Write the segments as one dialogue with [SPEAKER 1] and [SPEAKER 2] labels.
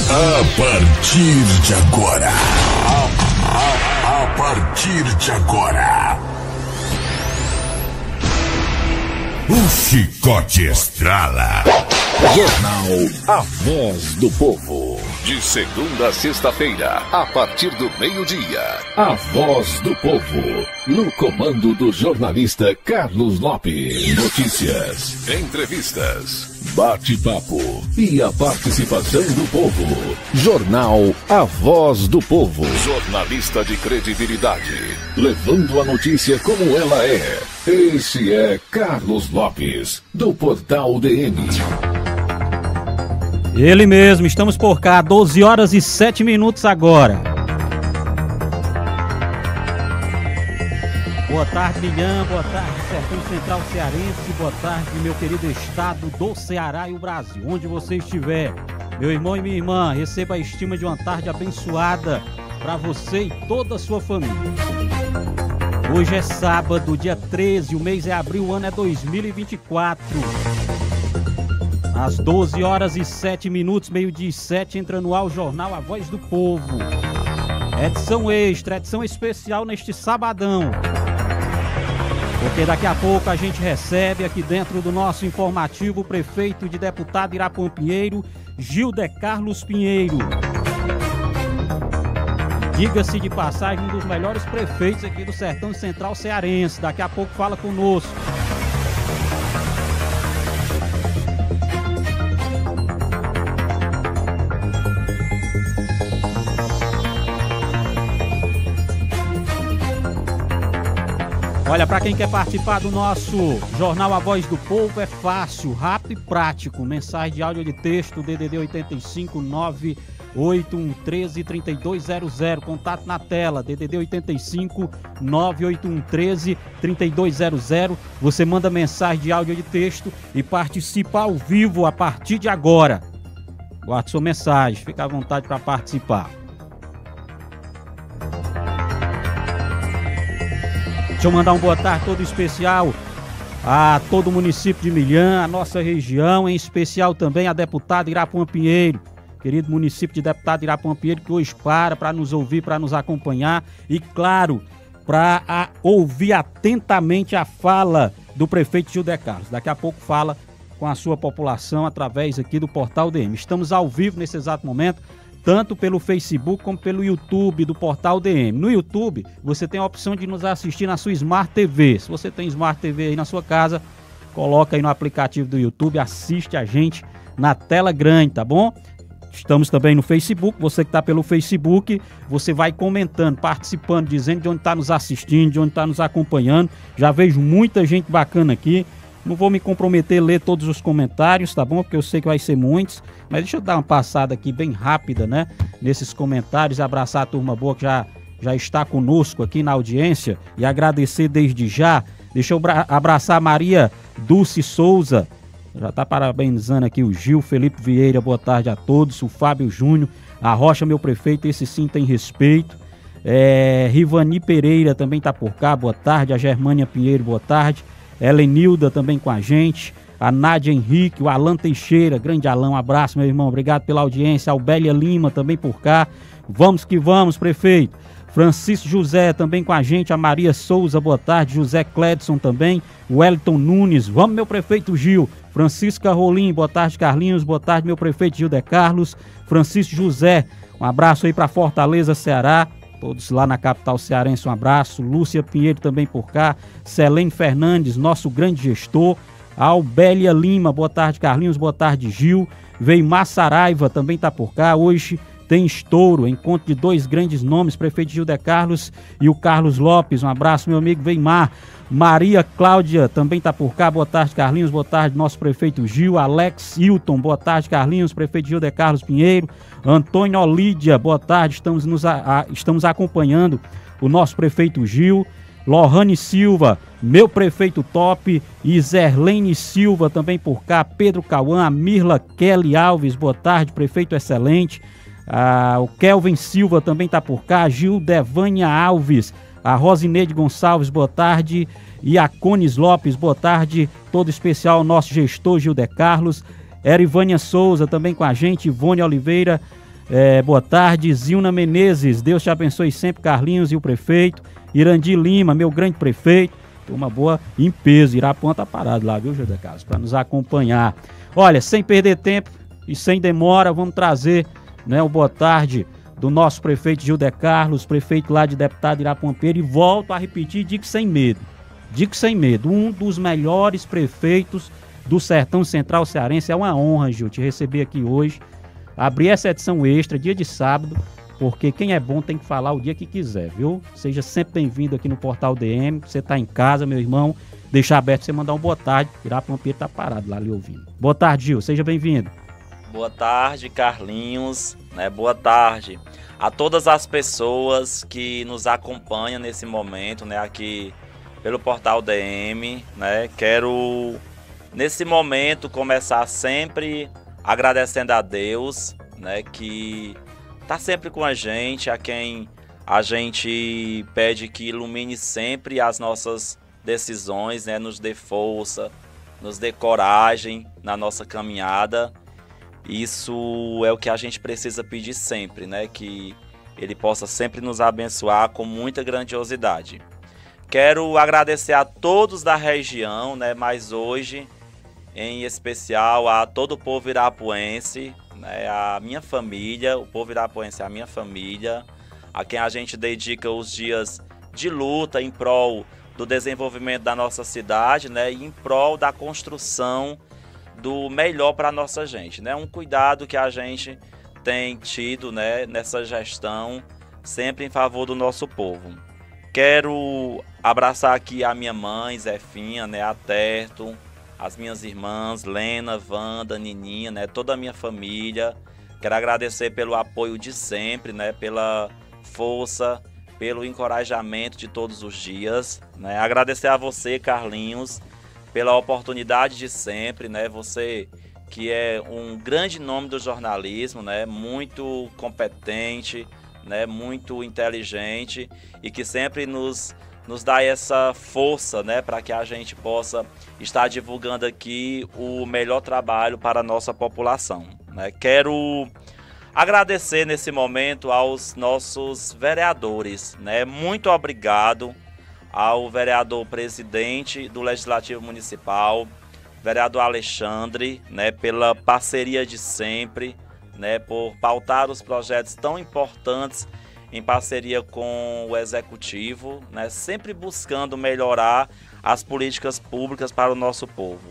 [SPEAKER 1] A partir de agora. A partir de agora. O chicote estrala. Jornal A Voz do Povo.
[SPEAKER 2] De segunda a sexta-feira, a partir do meio-dia.
[SPEAKER 1] A Voz do Povo. No comando do jornalista Carlos Lopes. Notícias,
[SPEAKER 2] Entrevistas,
[SPEAKER 1] bate-papo e a participação do povo. Jornal A Voz do Povo.
[SPEAKER 2] jornalista de credibilidade.
[SPEAKER 1] Levando a notícia como ela é. Esse é Carlos Lopes, do Portal DN.
[SPEAKER 3] Ele mesmo, estamos por cá, 12 horas e 7 minutos agora. Boa tarde, Milhã, boa tarde, Sertão Central Cearense, boa tarde, meu querido estado do Ceará e o Brasil, onde você estiver. Meu irmão e minha irmã, receba a estima de uma tarde abençoada para você e toda a sua família. Hoje é sábado, dia 13, o mês é abril, o ano é 2024. Às 12 horas e 7 minutos, meio-dia e 7, entra no ar o Jornal A Voz do Povo. Edição extra, edição especial neste sabadão. Porque daqui a pouco a gente recebe aqui dentro do nosso informativo o prefeito de Deputado Irapuã Pinheiro, Gilder Carlos Pinheiro. Diga-se de passagem, um dos melhores prefeitos aqui do Sertão Central Cearense. Daqui a pouco fala conosco. Olha, para quem quer participar do nosso Jornal A Voz do Povo, é fácil, rápido e prático. Mensagem de áudio de texto, DDD 85 98113 3200. Contato na tela, DDD 85 98113 3200. Você manda mensagem de áudio de texto e participa ao vivo a partir de agora. Guarde sua mensagem, fica à vontade para participar. Deixa eu mandar um boa tarde todo especial a todo o município de Milhã, a nossa região, em especial também a deputada Irapuã Pinheiro, querido município de deputado Irapuã Pinheiro, que hoje para nos ouvir, para nos acompanhar e, claro, para ouvir atentamente a fala do prefeito Gilder Carlos. Daqui a pouco fala com a sua população através aqui do Portal DM. Estamos ao vivo nesse exato momento, tanto pelo Facebook como pelo YouTube do Portal DM. No YouTube, você tem a opção de nos assistir na sua Smart TV. Se você tem Smart TV aí na sua casa, coloca aí no aplicativo do YouTube, assiste a gente na tela grande, tá bom? Estamos também no Facebook. Você que está pelo Facebook, você vai comentando, participando, dizendo de onde está nos assistindo, de onde está nos acompanhando. Já vejo muita gente bacana aqui. Não vou me comprometer a ler todos os comentários, tá bom? Porque eu sei que vai ser muitos. Mas deixa eu dar uma passada aqui bem rápida, né? Nesses comentários, abraçar a turma boa que já está conosco aqui na audiência e agradecer desde já. Deixa eu abraçar a Maria Dulce Souza. Já está parabenizando aqui o Gil Felipe Vieira, boa tarde a todos. O Fábio Júnior, a Rocha, meu prefeito, esse sim tem respeito. Rivani Pereira também está por cá, boa tarde. A Germânia Pinheiro, boa tarde. Helenilda também com a gente, a Nádia Henrique, o Alan Teixeira, grande Alan, um abraço meu irmão, obrigado pela audiência, a Albélia Lima também por cá, vamos que vamos prefeito, Francisco José também com a gente, a Maria Souza, boa tarde, José Cledson também, Wellington Nunes, vamos meu prefeito Gil, Francisca Rolim, boa tarde Carlinhos, boa tarde meu prefeito Gilder Carlos, Francisco José, um abraço aí para Fortaleza, Ceará, todos lá na capital cearense, um abraço. Lúcia Pinheiro também por cá. Selene Fernandes, nosso grande gestor. Albélia Lima, boa tarde Carlinhos, boa tarde Gil. Veimar Saraiva também está por cá. Hoje tem estouro, encontro de dois grandes nomes, prefeito Gilder Carlos e o Carlos Lopes. Um abraço, meu amigo Veimar. Maria Cláudia também está por cá. Boa tarde Carlinhos, boa tarde nosso prefeito Gil. Alex Hilton, boa tarde Carlinhos, prefeito Gilder Carlos Pinheiro. Antônio Olídia, boa tarde, estamos acompanhando o nosso prefeito Gil. Lohane Silva, meu prefeito top. E Zerlene Silva também por cá. Pedro Cauã, a Mirla Kelly Alves, boa tarde, prefeito excelente. O Kelvin Silva também está por cá. Gil Devânia Alves, a Rosineide Gonçalves, boa tarde. E a Cones Lopes, boa tarde. Todo especial ao nosso gestor Gilder Carlos. Erivânia Souza também com a gente. Ivone Oliveira, Boa tarde, Zilna Menezes. Deus te abençoe sempre, Carlinhos e o prefeito. Irandi Lima, meu grande prefeito. Uma boa em peso. Irapuã tá parado lá, viu, José Carlos? Para nos acompanhar. Olha, sem perder tempo e sem demora, vamos trazer, né, o boa tarde do nosso prefeito Gilder Carlos, prefeito lá de Deputado Irapuã. E volto a repetir, digo sem medo. Digo sem medo. Um dos melhores prefeitos do Sertão Central Cearense. É uma honra, Gil, te receber aqui hoje. Abrir essa edição extra, dia de sábado, porque quem é bom tem que falar o dia que quiser, viu? Seja sempre bem-vindo aqui no Portal DM. Você tá em casa, meu irmão, deixar aberto você mandar um boa tarde. Irapuã tá parado lá lhe ouvindo. Boa tarde, Gil, seja bem-vindo.
[SPEAKER 4] Boa tarde, Carlinhos, né? Boa tarde a todas as pessoas que nos acompanham nesse momento, né? Aqui pelo Portal DM, né? Quero, nesse momento, começar sempre agradecendo a Deus, né? Que tá sempre com a gente, a quem a gente pede que ilumine sempre as nossas decisões, né? Nos dê força, nos dê coragem na nossa caminhada. Isso é o que a gente precisa pedir sempre, né? Que Ele possa sempre nos abençoar com muita grandiosidade. Quero agradecer a todos da região, né? Mas hoje, em especial, a todo o povo irapuense, né? A minha família, o povo irapuense é a minha família, a quem a gente dedica os dias de luta em prol do desenvolvimento da nossa cidade, né? E em prol da construção do melhor para a nossa gente, né? Um cuidado que a gente tem tido, né, nessa gestão, sempre em favor do nosso povo. Quero abraçar aqui a minha mãe, Zefinha, né, a Terto, as minhas irmãs, Lena, Wanda, Nininha, né, toda a minha família. Quero agradecer pelo apoio de sempre, né, pela força, pelo encorajamento de todos os dias, né? Agradecer a você, Carlinhos, pela oportunidade de sempre, né? Você que é um grande nome do jornalismo, né? Muito competente, né? Muito inteligente e que sempre nos dá essa força, né? Para que a gente possa estar divulgando aqui o melhor trabalho para a nossa população, né? Quero agradecer nesse momento aos nossos vereadores, né? Muito obrigado ao vereador presidente do Legislativo Municipal, vereador Alexandre, né, pela parceria de sempre, né, por pautar os projetos tão importantes em parceria com o Executivo, né, sempre buscando melhorar as políticas públicas para o nosso povo.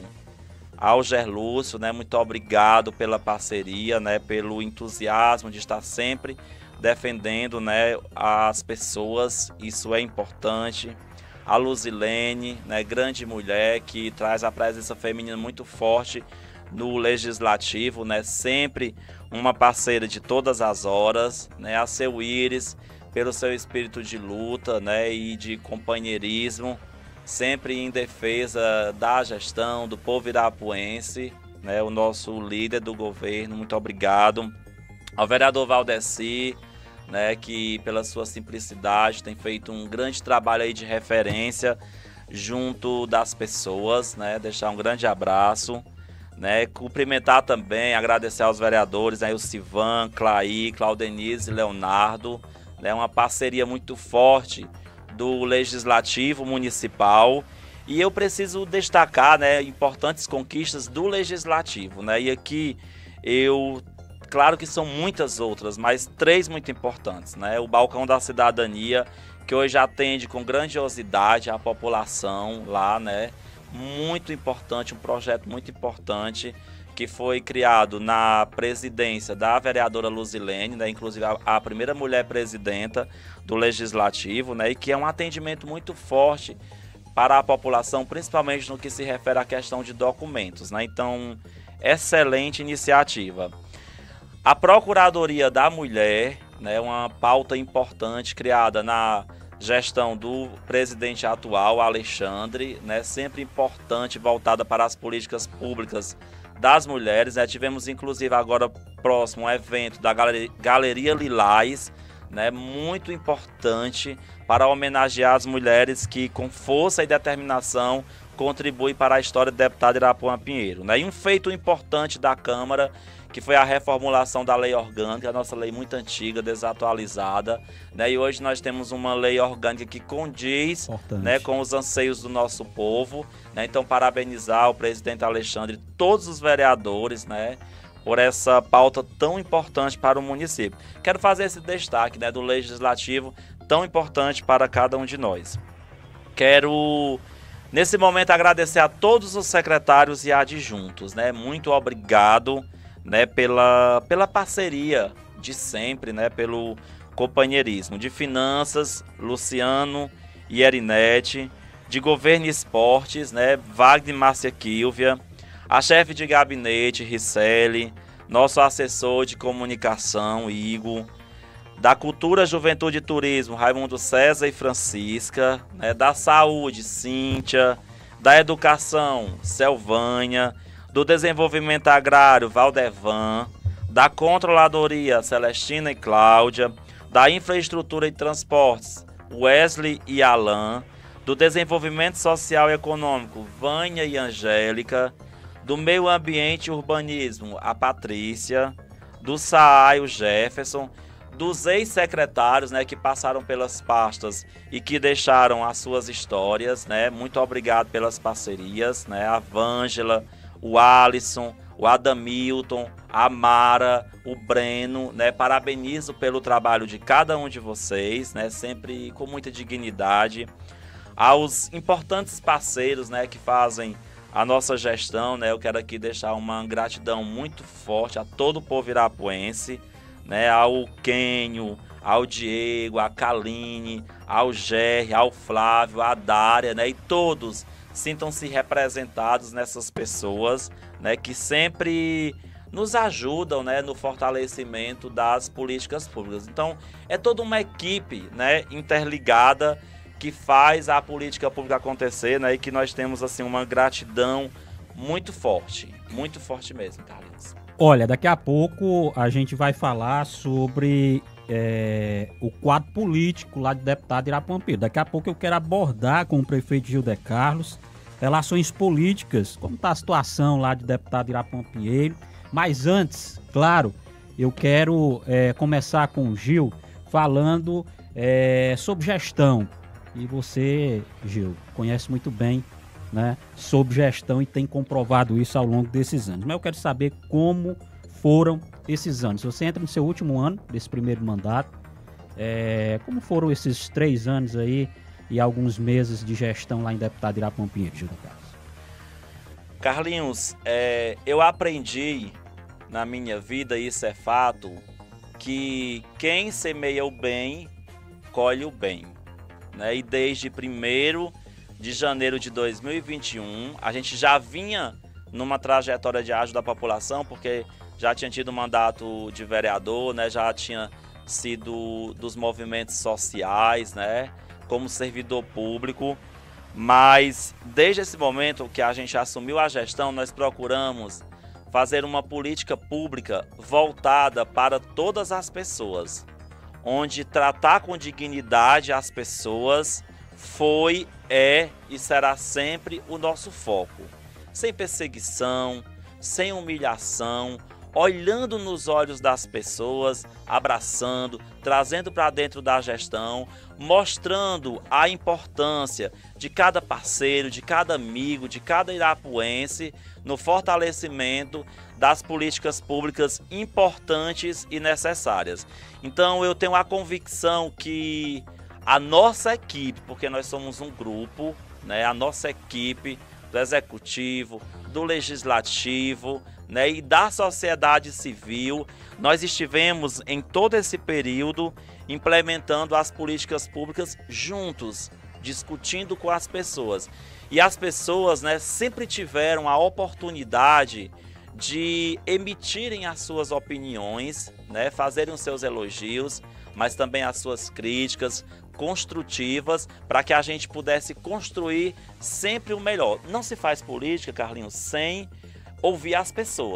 [SPEAKER 4] Ao Gerlúcio, né, muito obrigado pela parceria, né, pelo entusiasmo de estar sempre defendendo, né, as pessoas, isso é importante. A Luzilene, né, grande mulher que traz a presença feminina muito forte no Legislativo, né, sempre uma parceira de todas as horas, né, a Seu Íris, pelo seu espírito de luta, né, e de companheirismo, sempre em defesa da gestão do povo irapuense, né, o nosso líder do governo, muito obrigado. Ao vereador Valdeci, né, que pela sua simplicidade tem feito um grande trabalho aí de referência junto das pessoas, né, deixar um grande abraço, né, cumprimentar também, agradecer aos vereadores, aí o Sivan, Clay, Claudenise e Leonardo, né, uma parceria muito forte do Legislativo Municipal. E eu preciso destacar, né, importantes conquistas do Legislativo, né, e aqui claro que são muitas outras, mas 3 muito importantes, né? O Balcão da Cidadania, que hoje atende com grandiosidade a população lá, né? Muito importante, um projeto muito importante que foi criado na presidência da vereadora Luzilene, né? Inclusive a primeira mulher presidenta do Legislativo, né? E que é um atendimento muito forte para a população, principalmente no que se refere à questão de documentos, né? Então, excelente iniciativa. A Procuradoria da Mulher, né, uma pauta importante criada na gestão do presidente atual, Alexandre, né, sempre importante, voltada para as políticas públicas das mulheres, né. Tivemos inclusive agora próximo um evento da Galeria Lilás, né, muito importante para homenagear as mulheres que com força e determinação contribui para a história do deputado Irapuã Pinheiro, né? E um feito importante da Câmara, que foi a reformulação da lei orgânica, a nossa lei muito antiga, desatualizada, né? E hoje nós temos uma lei orgânica que condiz, né, com os anseios do nosso povo, né? Então, parabenizar o presidente Alexandre e todos os vereadores, né, por essa pauta tão importante para o município. Quero fazer esse destaque, né, do legislativo tão importante para cada um de nós. Quero, nesse momento, agradecer a todos os secretários e adjuntos, né? Muito obrigado, né, pela parceria de sempre, né, pelo companheirismo. De Finanças, Luciano e Erinete. De Governo e Esportes, né, Wagner e Márcia Quilvia. A chefe de gabinete, Ricelli. Nosso assessor de comunicação, Igor. Da Cultura, Juventude e Turismo, Raimundo César e Francisca, né? Da Saúde, Cíntia. Da Educação, Selvânia. Do Desenvolvimento Agrário, Valdevan. Da Controladoria, Celestina e Cláudia. Da Infraestrutura e Transportes, Wesley e Alain. Do Desenvolvimento Social e Econômico, Vânia e Angélica. Do Meio Ambiente e Urbanismo, a Patrícia. Do SAAI, o Jefferson. Dos ex-secretários, né, que passaram pelas pastas e que deixaram as suas histórias, né? Muito obrigado pelas parcerias, né? A Vângela, o Alisson, o Adamilton, a Mara, o Breno, né? Parabenizo pelo trabalho de cada um de vocês, né? Sempre com muita dignidade. Aos importantes parceiros, né, que fazem a nossa gestão, né? Eu quero aqui deixar uma gratidão muito forte a todo o povo irapuense, né, ao Quênio, ao Diego, a Kaline, ao Gerry, ao Flávio, a Dária, né, e todos sintam-se representados nessas pessoas, né, que sempre nos ajudam, né, no fortalecimento das políticas públicas. Então, é toda uma equipe, né, interligada que faz a política pública acontecer, né, e que nós temos assim uma gratidão muito forte mesmo, Carlinhos.
[SPEAKER 3] Olha, daqui a pouco a gente vai falar sobre o quadro político lá de deputado Irapuã Pinheiro. Daqui a pouco eu quero abordar com o prefeito Gilder Carlos relações políticas, como está a situação lá de deputado Irapuã Pinheiro. Mas antes, claro, eu quero começar com o Gil falando sobre gestão. E você, Gil, conhece muito bem, né, sobre gestão e tem comprovado isso ao longo desses anos. Mas eu quero saber como foram esses anos. Você entra no seu último ano desse primeiro mandato. Como foram esses 3 anos aí e alguns meses de gestão lá em deputado Irapuã Pinheiro, Gil Carlos?
[SPEAKER 4] Carlinhos, eu aprendi na minha vida, isso é fato, que quem semeia o bem, colhe o bem, né? E desde 1º de janeiro de 2021, a gente já vinha numa trajetória de ajuda à população, porque já tinha tido mandato de vereador, né? Já tinha sido dos movimentos sociais, né? Como servidor público. Mas desde esse momento que a gente assumiu a gestão, nós procuramos fazer uma política pública voltada para todas as pessoas, onde tratar com dignidade as pessoas foi, e será sempre o nosso foco. Sem perseguição, sem humilhação, olhando nos olhos das pessoas, abraçando, trazendo para dentro da gestão, mostrando a importância de cada parceiro, de cada amigo, de cada irapuense no fortalecimento das políticas públicas importantes e necessárias. Então eu tenho a convicção que a nossa equipe, porque nós somos um grupo, né, a nossa equipe do Executivo, do Legislativo, né, e da sociedade civil, nós estivemos em todo esse período implementando as políticas públicas juntos, discutindo com as pessoas. E as pessoas, né, sempre tiveram a oportunidade de emitirem as suas opiniões, né, fazerem os seus elogios, mas também as suas críticas construtivas, para que a gente pudesse construir sempre o melhor. Não se faz política, Carlinhos, sem ouvir as pessoas.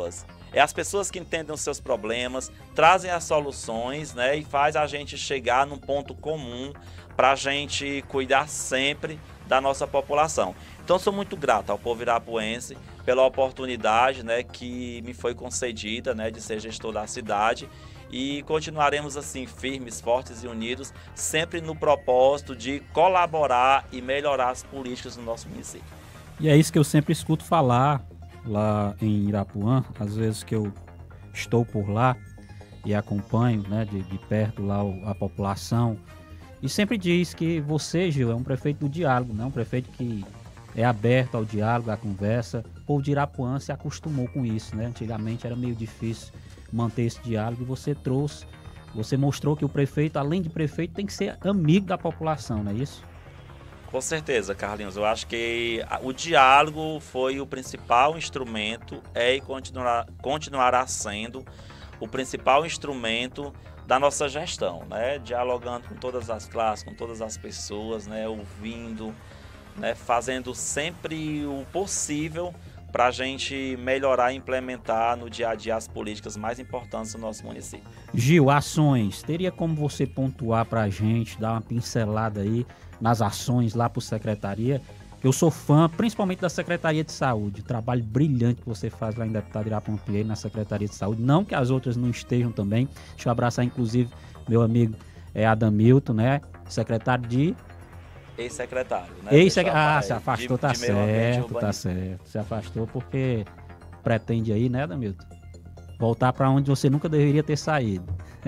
[SPEAKER 4] É as pessoas que entendem os seus problemas, trazem as soluções, né, e faz a gente chegar num ponto comum para a gente cuidar sempre da nossa população. Então sou muito grato ao povo irapuense pela oportunidade, né, que me foi concedida, né, de ser gestor da cidade, e continuaremos assim firmes, fortes e unidos, sempre no propósito de colaborar e melhorar as políticas do nosso município.
[SPEAKER 3] E é isso que eu sempre escuto falar lá em Irapuã, às vezes que eu estou por lá e acompanho, né, de perto lá a população, e sempre diz que você, Gil, é um prefeito do diálogo, né, um prefeito que é aberto ao diálogo, à conversa. O povo de Irapuã se acostumou com isso, né? Antigamente era meio difícil manter esse diálogo, e você mostrou que o prefeito, além de prefeito, tem que ser amigo da população, não é isso?
[SPEAKER 4] Com certeza, Carlinhos. Eu acho que o diálogo foi o principal instrumento, e continuará sendo o principal instrumento da nossa gestão, né? Dialogando com todas as classes, com todas as pessoas, né? Ouvindo, né? Fazendo sempre o possível para a gente melhorar e implementar no dia a dia as políticas mais importantes do nosso município.
[SPEAKER 3] Gil, ações, teria como você pontuar para a gente, dar uma pincelada aí nas ações lá para a secretaria? Eu sou fã, principalmente da Secretaria de Saúde, o trabalho brilhante que você faz lá em Deputado Irapuã Pinheiro na Secretaria de Saúde, não que as outras não estejam também. Deixa eu abraçar inclusive meu amigo Adamilton, né, secretário de...
[SPEAKER 4] Ex-secretário, né?
[SPEAKER 3] Se afastou, tá certo. Se afastou porque pretende aí, né, Adamilton? Voltar para onde você nunca deveria ter saído.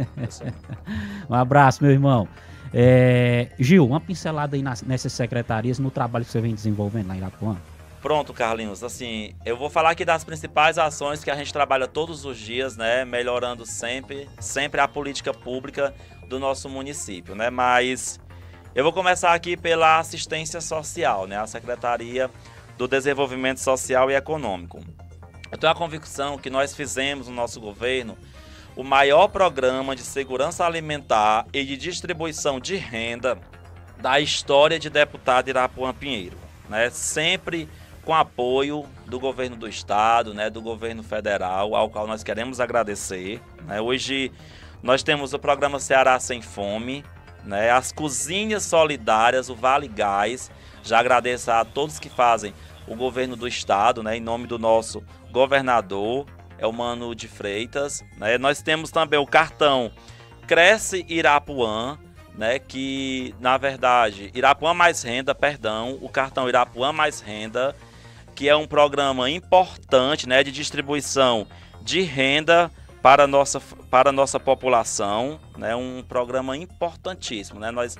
[SPEAKER 3] Um abraço, meu irmão. Gil, uma pincelada aí nessas secretarias, no trabalho que você vem desenvolvendo lá em Irapuã.
[SPEAKER 4] Pronto, Carlinhos. Assim, eu vou falar aqui das principais ações que a gente trabalha todos os dias, né? Melhorando sempre a política pública do nosso município, né? Mas eu vou começar aqui pela assistência social, né? A Secretaria do Desenvolvimento Social e Econômico. Eu tenho a convicção que nós fizemos no nosso governo o maior programa de segurança alimentar e de distribuição de renda da história de Deputado Irapuã Pinheiro, né? Sempre com apoio do governo do estado, né? Do governo federal, ao qual nós queremos agradecer, né? Hoje nós temos o programa Ceará Sem Fome, né? As cozinhas solidárias, o Vale Gás. Já agradeço a todos que fazem o governo do estado, né? Em nome do nosso governador, o Mano de Freitas, né? Nós temos também o cartão Cresce Irapuã, né? Que na verdade Irapuã Mais Renda, o cartão Irapuã Mais Renda, que é um programa importante, né? De distribuição de renda para a nossa população, né? Um programa importantíssimo, né? Nós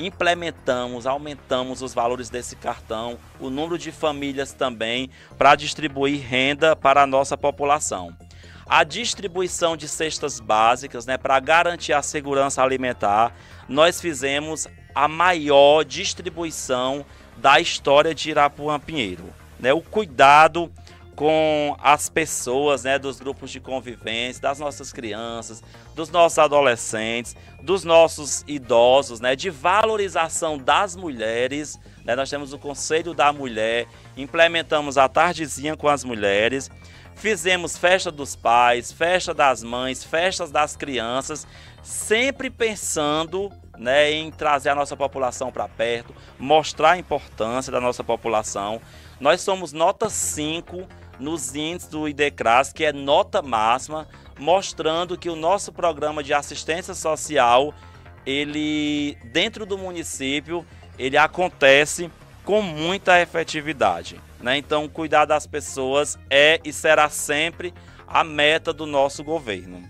[SPEAKER 4] aumentamos os valores desse cartão, o número de famílias também, para distribuir renda para a nossa população. A distribuição de cestas básicas, né, para garantir a segurança alimentar, nós fizemos a maior distribuição da história de Irapuã Pinheiro, né? O cuidado com as pessoas, né, dos grupos de convivência, das nossas crianças, dos nossos adolescentes, dos nossos idosos, né, de valorização das mulheres, né? Nós temos o Conselho da Mulher, implementamos a tardezinha com as mulheres, fizemos festa dos pais, festa das mães, festas das crianças, sempre pensando, né, em trazer a nossa população para perto, mostrar a importância da nossa população. Nós somos nota 5 nos índices do IDECRAS, que é nota máxima, mostrando que o nosso programa de assistência social, ele dentro do município, ele acontece com muita efetividade, né? Então, cuidar das pessoas é e será sempre a meta do nosso governo.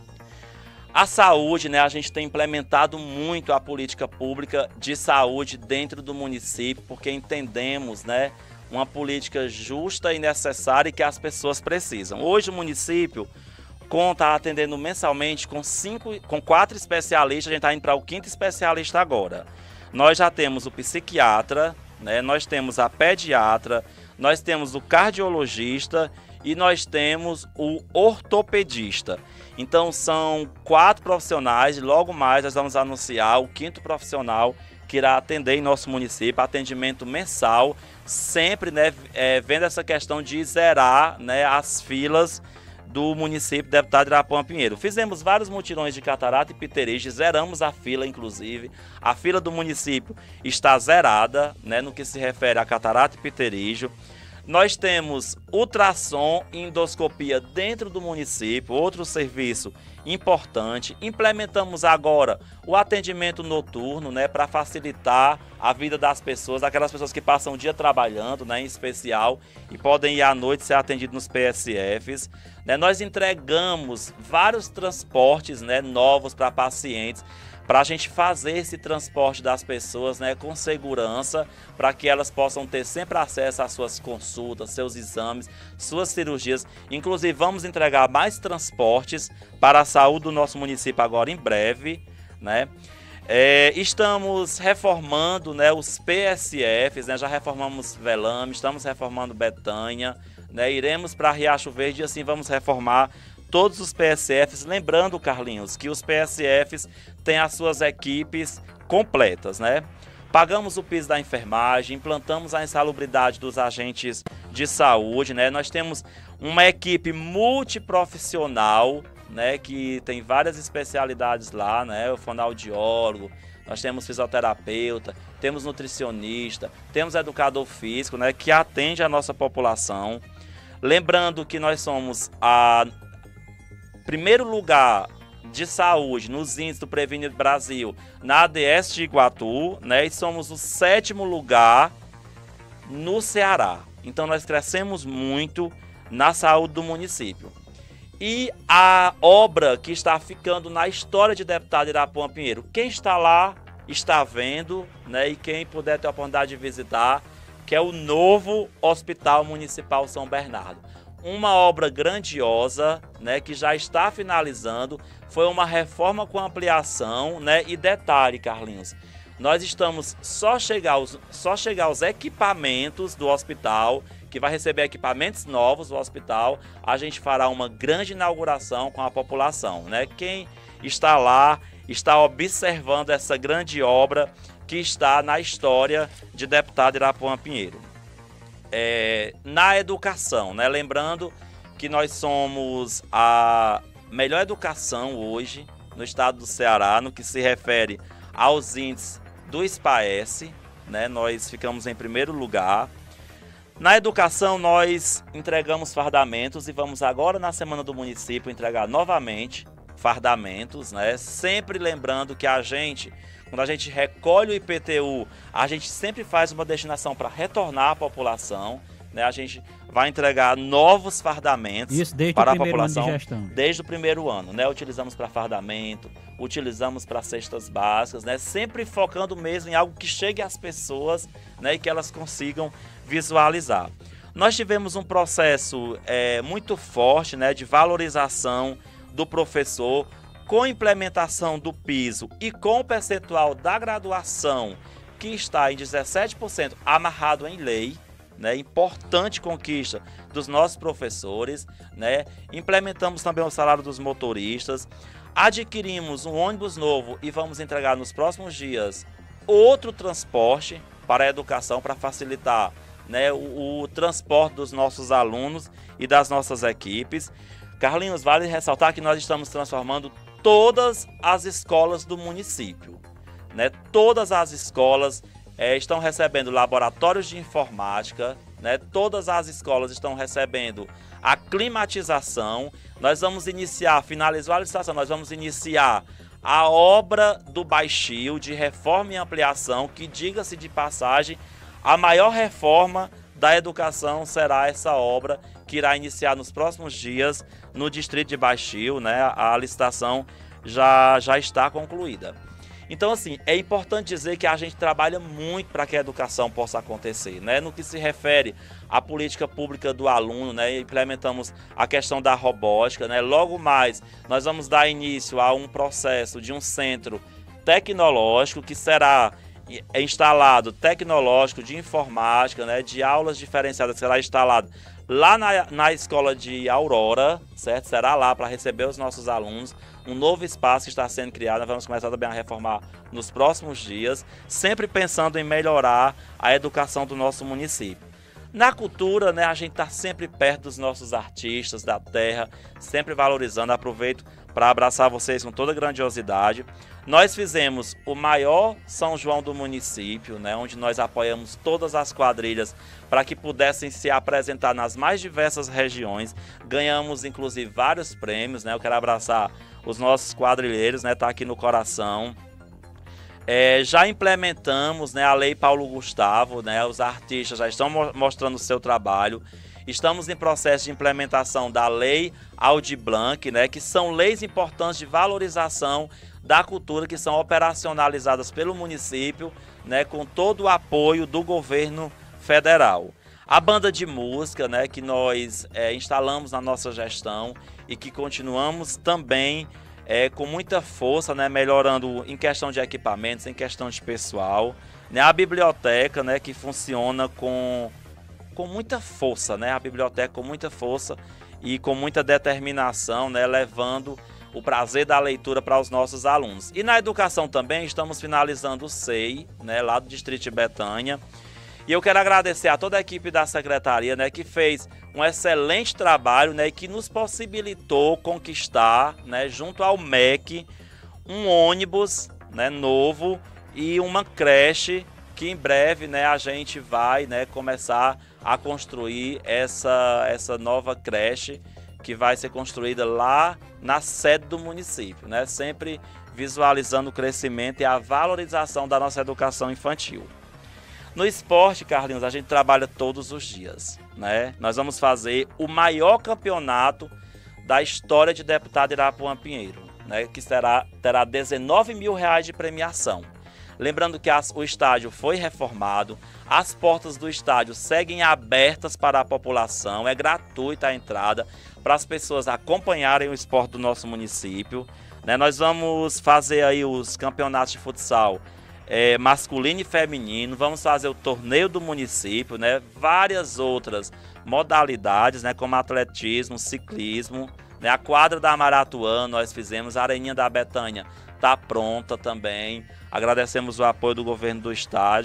[SPEAKER 4] A saúde, né? A gente tem implementado muito a política pública de saúde dentro do município, porque entendemos, né, uma política justa e necessária e que as pessoas precisam. Hoje o município conta atendendo mensalmente com 4 especialistas, a gente está indo para o 5º especialista agora. Nós já temos o psiquiatra, né? Nós temos a pediatra, nós temos o cardiologista e nós temos o ortopedista. Então são 4 profissionais e logo mais nós vamos anunciar o 5º profissional que irá atender em nosso município, atendimento mensal, sempre, né, vendo essa questão de zerar, né, as filas do município Deputado Irapuã Pinheiro. Fizemos vários mutirões de catarata e pterígio, zeramos a fila, inclusive. A fila do município está zerada, né, no que se refere a catarata e pterígio. Nós temos ultrassom e endoscopia dentro do município, outro serviço importante. Implementamos agora o atendimento noturno, né, para facilitar a vida das pessoas, aquelas pessoas que passam o dia trabalhando, né, em especial, e podem ir à noite ser atendidos nos PSFs. Né, nós entregamos vários transportes, né, novos para pacientes, para a gente fazer esse transporte das pessoas, né, com segurança, para que elas possam ter sempre acesso às suas consultas, seus exames, suas cirurgias. Inclusive, vamos entregar mais transportes para a saúde do nosso município agora em breve, né? Estamos reformando, né, os PSFs, né, já reformamos Velame, estamos reformando Betânia, né, iremos para Riacho Verde e assim vamos reformar todos os PSFs, lembrando, Carlinhos, que os PSFs têm as suas equipes completas, né? Pagamos o piso da enfermagem, implantamos a insalubridade dos agentes de saúde, né? Nós temos uma equipe multiprofissional, né, que tem várias especialidades lá, né? O fonoaudiólogo, nós temos fisioterapeuta, temos nutricionista, temos educador físico, né, que atende a nossa população. Lembrando que nós somos primeiro lugar de saúde nos índices do Previne Brasil na ADS de Iguatu, né? E somos o 7º lugar no Ceará. Então nós crescemos muito na saúde do município. E a obra que está ficando na história de Deputado Irapuã Pinheiro, quem está lá está vendo, né? E quem puder ter a oportunidade de visitar, que é o novo Hospital Municipal São Bernardo. Uma obra grandiosa, né, que já está finalizando, foi uma reforma com ampliação, né, e detalhe, Carlinhos, nós estamos só chegar os equipamentos do hospital, que vai receber equipamentos novos do hospital, a gente fará uma grande inauguração com a população, né? Quem está lá está observando essa grande obra que está na história de Deputado Irapuã Pinheiro. Na educação, né? Lembrando que nós somos a melhor educação hoje no estado do Ceará, no que se refere aos índices do SPAES, né? Nós ficamos em primeiro lugar. Na educação nós entregamos fardamentos e vamos agora na Semana do Município entregar novamente fardamentos, né? Sempre lembrando que quando a gente recolhe o IPTU, a gente sempre faz uma destinação para retornar à população, né? A gente vai entregar novos fardamentos para a população desde o primeiro ano, né? Utilizamos para fardamento, utilizamos para cestas básicas, né? Sempre focando mesmo em algo que chegue às pessoas, né? E que elas consigam visualizar. Nós tivemos um processo muito forte, né? De valorização do professor, com implementação do piso e com o percentual da graduação que está em 17% amarrado em lei, né? Importante conquista dos nossos professores, né? Implementamos também o salário dos motoristas, adquirimos um ônibus novo e vamos entregar nos próximos dias outro transporte para a educação, para facilitar, né, o transporte dos nossos alunos e das nossas equipes. Carlinhos, vale ressaltar que nós estamos transformando todas as escolas do município, né? Todas as escolas estão recebendo laboratórios de informática, né? Todas as escolas estão recebendo a climatização. Nós vamos finalizou a licitação, nós vamos iniciar a obra do Baixio de reforma e ampliação, que, diga-se de passagem, a maior reforma da educação será essa obra que irá iniciar nos próximos dias no distrito de Baixio, né? A licitação já está concluída. Então, assim, é importante dizer que a gente trabalha muito para que a educação possa acontecer, né? No que se refere à política pública do aluno, né? Implementamos a questão da robótica, né? Logo mais, nós vamos dar início a um processo de um centro tecnológico que será instalado, tecnológico de informática, né? De aulas diferenciadas, que será instalado lá na escola de Aurora, certo? Será lá para receber os nossos alunos. Um novo espaço que está sendo criado, nós vamos começar também a reformar nos próximos dias, sempre pensando em melhorar a educação do nosso município. Na cultura, né, a gente está sempre perto dos nossos artistas, da terra, sempre valorizando. Aproveito para abraçar vocês com toda grandiosidade. Nós fizemos o maior São João do município, né, onde nós apoiamos todas as quadrilhas para que pudessem se apresentar nas mais diversas regiões. Ganhamos, inclusive, vários prêmios, né? Eu quero abraçar os nossos quadrilheiros, né? Tá aqui no coração. Já implementamos, né, a Lei Paulo Gustavo, né? Os artistas já estão mostrando o seu trabalho. Estamos em processo de implementação da Lei Aldir Blanc, né? Que são leis importantes de valorização da cultura que são operacionalizadas pelo município, né, com todo o apoio do governo federal. A banda de música, né, que nós instalamos na nossa gestão e que continuamos também com muita força, né, melhorando em questão de equipamentos, em questão de pessoal. Né, a biblioteca, né, que funciona com muita força, né, a biblioteca com muita força e com muita determinação, né, levando o prazer da leitura para os nossos alunos. E na educação também estamos finalizando o SEI, né, lá do Distrito de Betânia. E eu quero agradecer a toda a equipe da secretaria, né, que fez um excelente trabalho, né, e que nos possibilitou conquistar, né, junto ao MEC, um ônibus, né, novo e uma creche que em breve, né, a gente vai, né, começar a construir essa nova creche que vai ser construída lá na sede do município, né? Sempre visualizando o crescimento e a valorização da nossa educação infantil. No esporte, Carlinhos, a gente trabalha todos os dias, né? Nós vamos fazer o maior campeonato da história de Deputado Irapuã Pinheiro, né? Que terá 19 mil reais de premiação. Lembrando que o estádio foi reformado, as portas do estádio seguem abertas para a população, é gratuita a entrada para as pessoas acompanharem o esporte do nosso município. Né? Nós vamos fazer aí os campeonatos de futsal masculino e feminino, vamos fazer o torneio do município, né? Várias outras modalidades, né? Como atletismo, ciclismo, né? A quadra da Maratuã nós fizemos, a Areninha da Betânia está pronta também. Agradecemos o apoio do governo do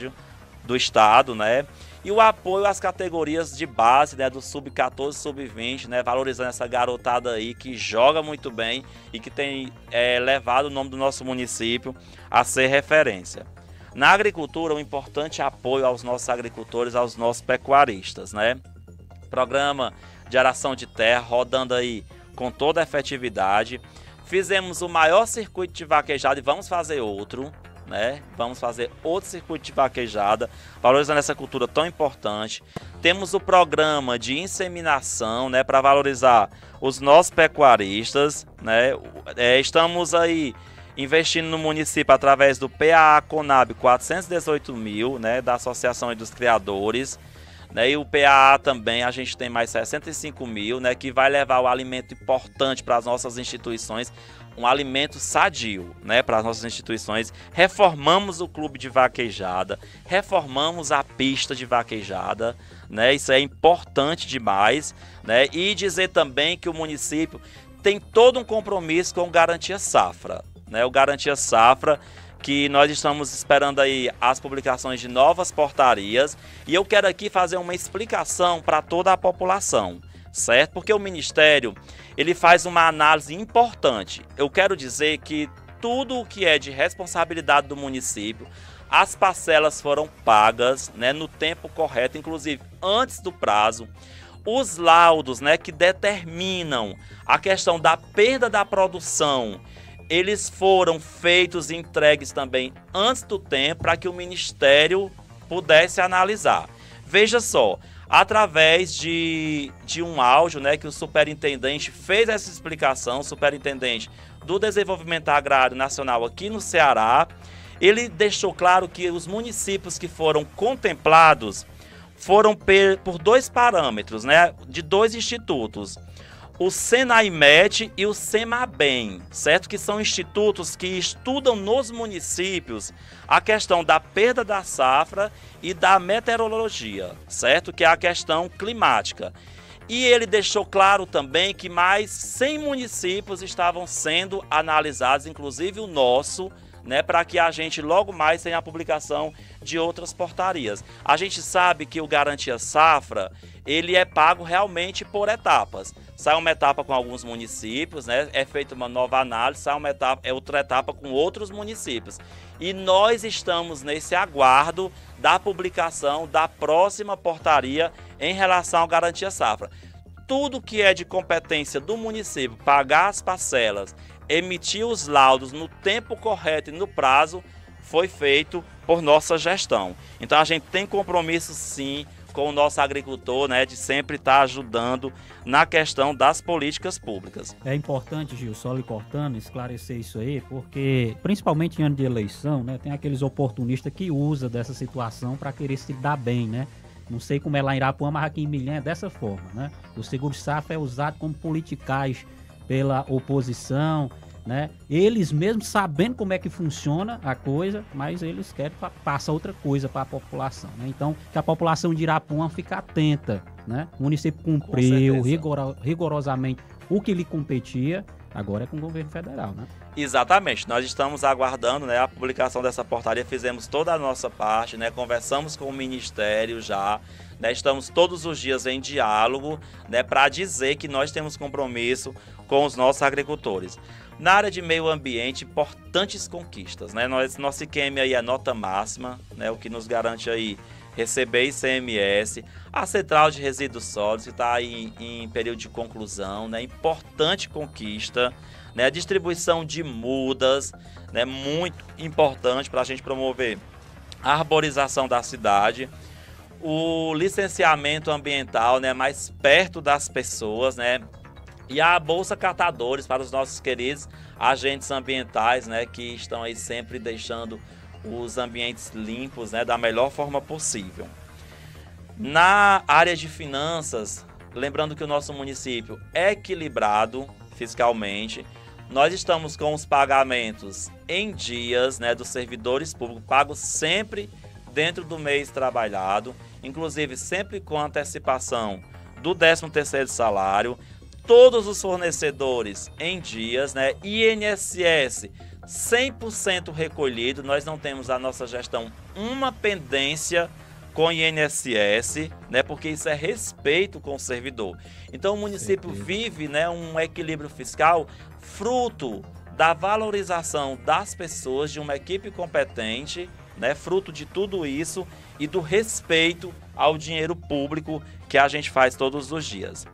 [SPEAKER 4] estado, né? E o apoio às categorias de base, né? Do sub-14, sub-20, né? Valorizando essa garotada aí que joga muito bem e que tem levado o nome do nosso município a ser referência. Na agricultura, um importante apoio aos nossos agricultores, aos nossos pecuaristas, né? Programa de aração de terra rodando aí com toda a efetividade. Fizemos o maior circuito de vaquejada e vamos fazer outro, né? Vamos fazer outro circuito de vaquejada, valorizando essa cultura tão importante. Temos o programa de inseminação, né? Para valorizar os nossos pecuaristas, né? Estamos aí investindo no município através do PAA Conab 418 mil, né? Da Associação dos Criadores. Né, e o PAA também, a gente tem mais 65 mil, né, que vai levar o alimento importante para as nossas instituições, um alimento sadio, né, para as nossas instituições. Reformamos o clube de vaquejada, reformamos a pista de vaquejada, né, isso é importante demais, né, e dizer também que o município tem todo um compromisso com o Garantia Safra, né, o Garantia Safra, que nós estamos esperando aí as publicações de novas portarias, e eu quero aqui fazer uma explicação para toda a população, certo? Porque o Ministério, ele faz uma análise importante. Eu quero dizer que tudo o que é de responsabilidade do município, as parcelas foram pagas, né, no tempo correto, inclusive antes do prazo. Os laudos, né, que determinam a questão da perda da produção, eles foram feitos e entregues também antes do tempo para que o Ministério pudesse analisar. Veja só, através de um áudio, né, que o superintendente fez essa explicação, o superintendente do Desenvolvimento Agrário Nacional aqui no Ceará, ele deixou claro que os municípios que foram contemplados foram por dois parâmetros, né, de dois institutos. O Senaimet e o Semabem, certo? Que são institutos que estudam nos municípios a questão da perda da safra e da meteorologia, certo? Que é a questão climática. E ele deixou claro também que mais 100 municípios estavam sendo analisados, inclusive o nosso, né, para que a gente logo mais tenha a publicação de outras portarias. A gente sabe que o Garantia Safra, ele é pago realmente por etapas. Sai uma etapa com alguns municípios, né, é feita uma nova análise, sai uma etapa, é outra etapa com outros municípios. E nós estamos nesse aguardo da publicação da próxima portaria em relação ao Garantia Safra. Tudo que é de competência do município, pagar as parcelas, emitir os laudos no tempo correto e no prazo, foi feito por nossa gestão. Então a gente tem compromisso sim com o nosso agricultor, né, de sempre estar ajudando na questão das políticas públicas.
[SPEAKER 3] É importante, Gil, só lhe cortando, esclarecer isso aí, porque principalmente em ano de eleição, né, tem aqueles oportunistas que usam dessa situação para querer se dar bem, né? Não sei como é lá em Irapuã, mas aqui em Milhã é dessa forma, né? O seguro-safra é usado como politicagem pela oposição, né? Eles mesmos sabendo como é que funciona a coisa, mas eles querem passar outra coisa para a população, né? Então, que a população de Irapuã fique atenta, né? O município cumpriu rigorosamente o que lhe competia, agora é com o governo federal, né?
[SPEAKER 4] Exatamente, nós estamos aguardando, né, a publicação dessa portaria, fizemos toda a nossa parte, né, conversamos com o Ministério já, né, estamos todos os dias em diálogo, né, para dizer que nós temos compromisso com os nossos agricultores. Na área de meio ambiente, importantes conquistas, né, nosso IQM aí é nota máxima, né, o que nos garante aí receber ICMS, a central de resíduos sólidos que está aí em período de conclusão, né, importante conquista, né, a distribuição de mudas, né, muito importante para a gente promover a arborização da cidade, o licenciamento ambiental, né, mais perto das pessoas, né, e a Bolsa Catadores para os nossos queridos agentes ambientais, né, que estão aí sempre deixando os ambientes limpos, né, da melhor forma possível. Na área de finanças, lembrando que o nosso município é equilibrado fiscalmente, nós estamos com os pagamentos em dias, né, dos servidores públicos, pagos sempre dentro do mês trabalhado, inclusive sempre com antecipação do 13º salário, todos os fornecedores em dias, né, INSS 100% recolhido, nós não temos a nossa gestão uma pendência com INSS, né, porque isso é respeito com o servidor. Então o município vive, né, um equilíbrio fiscal fruto da valorização das pessoas, de uma equipe competente, né, fruto de tudo isso e do respeito ao dinheiro público que a gente faz todos os dias.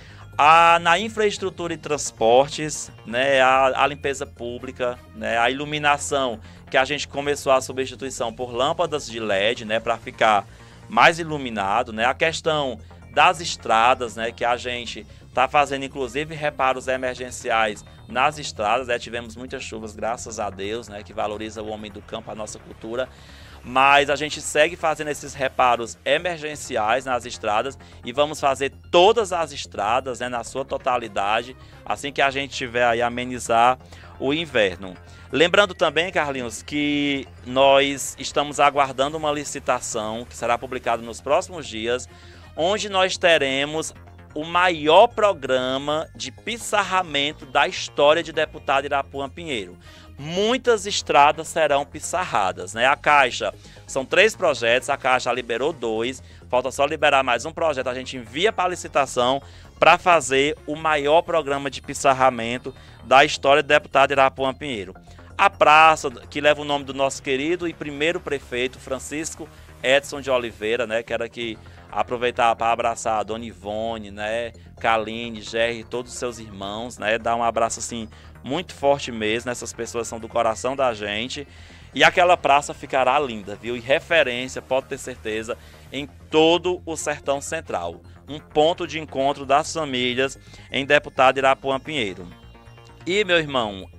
[SPEAKER 4] Na infraestrutura e transportes, né, a limpeza pública, né, a iluminação, que a gente começou a substituição por lâmpadas de LED, né, para ficar mais iluminado, né, a questão das estradas, né, que a gente está fazendo inclusive reparos emergenciais nas estradas, né, tivemos muitas chuvas, graças a Deus, né, que valoriza o homem do campo, a nossa cultura. Mas a gente segue fazendo esses reparos emergenciais nas estradas e vamos fazer todas as estradas, né, na sua totalidade, assim que a gente tiver aí amenizar o inverno. Lembrando também, Carlinhos, que nós estamos aguardando uma licitação que será publicada nos próximos dias, onde nós teremos o maior programa de pissarramento da história de deputado Irapuã Pinheiro. Muitas estradas serão pissarradas, né? A Caixa, são 3 projetos, a Caixa liberou 2, falta só liberar mais um projeto, a gente envia para a licitação para fazer o maior programa de pissarramento da história do deputado Irapuã Pinheiro. A praça, que leva o nome do nosso querido e primeiro prefeito, Francisco Edson de Oliveira, né? Quero aqui aproveitar para abraçar a Dona Ivone, né? Kaline, Gerry, todos os seus irmãos, né? Dar um abraço assim muito forte mesmo, essas pessoas são do coração da gente. E aquela praça ficará linda, viu? E referência, pode ter certeza, em todo o Sertão Central. Um ponto de encontro das famílias em deputado Irapuã Pinheiro. E, meu irmão,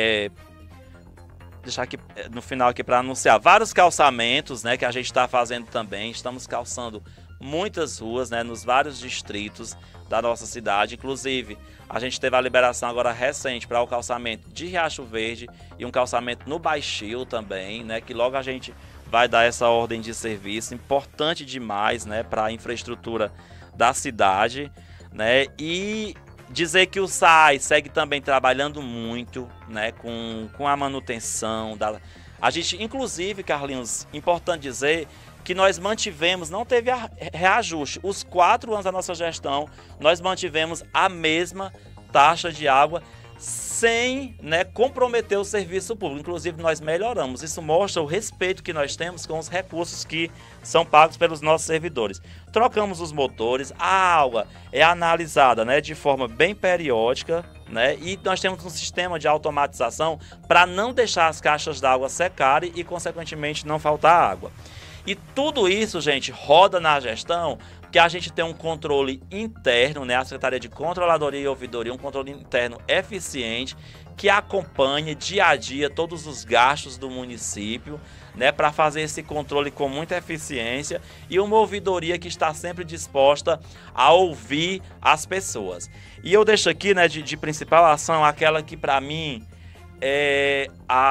[SPEAKER 4] deixar aqui no final aqui para anunciar vários calçamentos, né, que a gente está fazendo também. Estamos calçando muitas ruas, né, nos vários distritos da nossa cidade. Inclusive, a gente teve a liberação agora recente para o calçamento de Riacho Verde e um calçamento no Baixio também, né, que logo a gente vai dar essa ordem de serviço, importante demais, né, para a infraestrutura da cidade, né, e Dizer que o SAI segue também trabalhando muito, né, com a manutenção A gente, inclusive, Carlinhos, importante dizer que nós mantivemos, não teve reajuste. Os 4 anos da nossa gestão, nós mantivemos a mesma taxa de água sem, né, comprometer o serviço público. Inclusive, nós melhoramos. Isso mostra o respeito que nós temos com os recursos que são pagos pelos nossos servidores. Trocamos os motores, a água é analisada, né, de forma bem periódica, né, e nós temos um sistema de automatização para não deixar as caixas d'água secarem e, consequentemente, não faltar água. E tudo isso, gente, roda na gestão, porque a gente tem um controle interno, né? A Secretaria de Controladoria e Ouvidoria, um controle interno eficiente, que acompanha dia a dia todos os gastos do município, né? Para fazer esse controle com muita eficiência, e uma ouvidoria que está sempre disposta a ouvir as pessoas. E eu deixo aqui, né, de principal ação, aquela que para mim é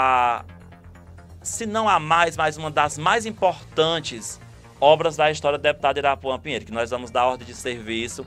[SPEAKER 4] se não a mais, mas uma das mais importantes obras da história do deputado Irapuan Pinheiro, que nós vamos dar ordem de serviço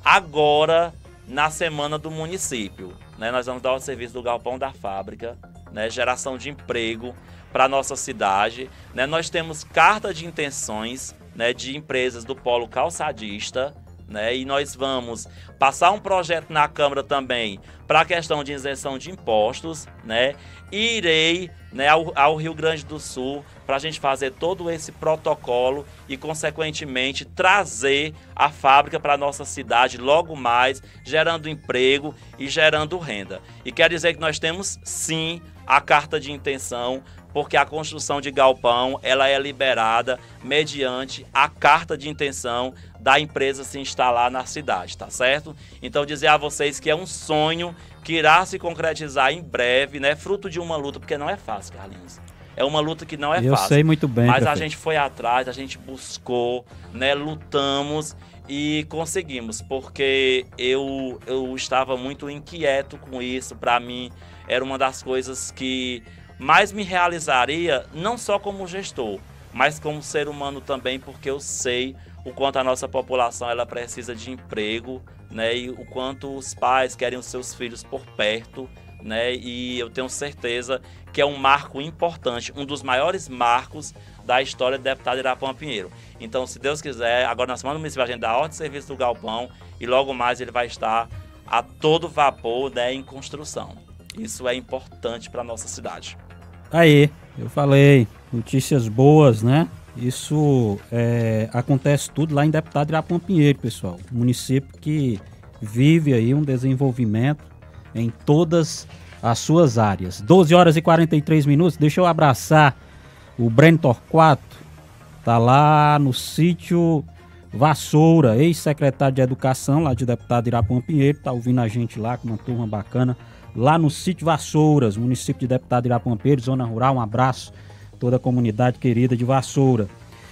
[SPEAKER 4] agora na semana do município, né? Nós vamos dar ordem de serviço do Galpão da Fábrica, né? Geração de emprego para a nossa cidade, né? Nós temos carta de intenções, né, de empresas do polo calçadista, né? E nós vamos passar um projeto na Câmara também para a questão de isenção de impostos, né? E irei, né, ao Rio Grande do Sul para a gente fazer todo esse protocolo e, consequentemente, trazer a fábrica para a nossa cidade logo mais, gerando emprego e gerando renda. E quer dizer que nós temos, sim, a carta de intenção, porque a construção de galpão ela é liberada mediante a carta de intenção da empresa se instalar na cidade, tá certo? Então dizer a vocês que é um sonho que irá se concretizar em breve, né? Fruto de uma luta, porque não é fácil, Carlinhos. É uma luta que não é fácil.
[SPEAKER 3] Eu sei muito bem.
[SPEAKER 4] Mas a gente foi atrás, a gente buscou, né? Lutamos e conseguimos, porque eu estava muito inquieto com isso. Para mim era uma das coisas que mais me realizaria, não só como gestor, mas como ser humano também, porque eu sei o quanto a nossa população ela precisa de emprego, né, e o quanto os pais querem os seus filhos por perto, né, e eu tenho certeza que é um marco importante, um dos maiores marcos da história do deputado Irapuan Pinheiro. Então, se Deus quiser, agora na semana municipal a gente dá a ordem de serviço do galpão e logo mais ele vai estar a todo vapor, né, em construção. Isso é importante para a nossa cidade.
[SPEAKER 3] Aí, eu falei, notícias boas, né? Isso acontece tudo lá em Deputado Irapuan Pinheiro, pessoal. Município que vive aí um desenvolvimento em todas as suas áreas. 12 horas e 43 minutos, deixa eu abraçar o Breno Torquato, tá lá no sítio Vassoura, ex-secretário de Educação lá de Deputado Irapuan Pinheiro, tá ouvindo a gente lá com uma turma bacana, lá no sítio Vassouras, município de Deputado Irapuan Pinheiro, zona rural. Um abraço a toda a comunidade querida de Vassoura.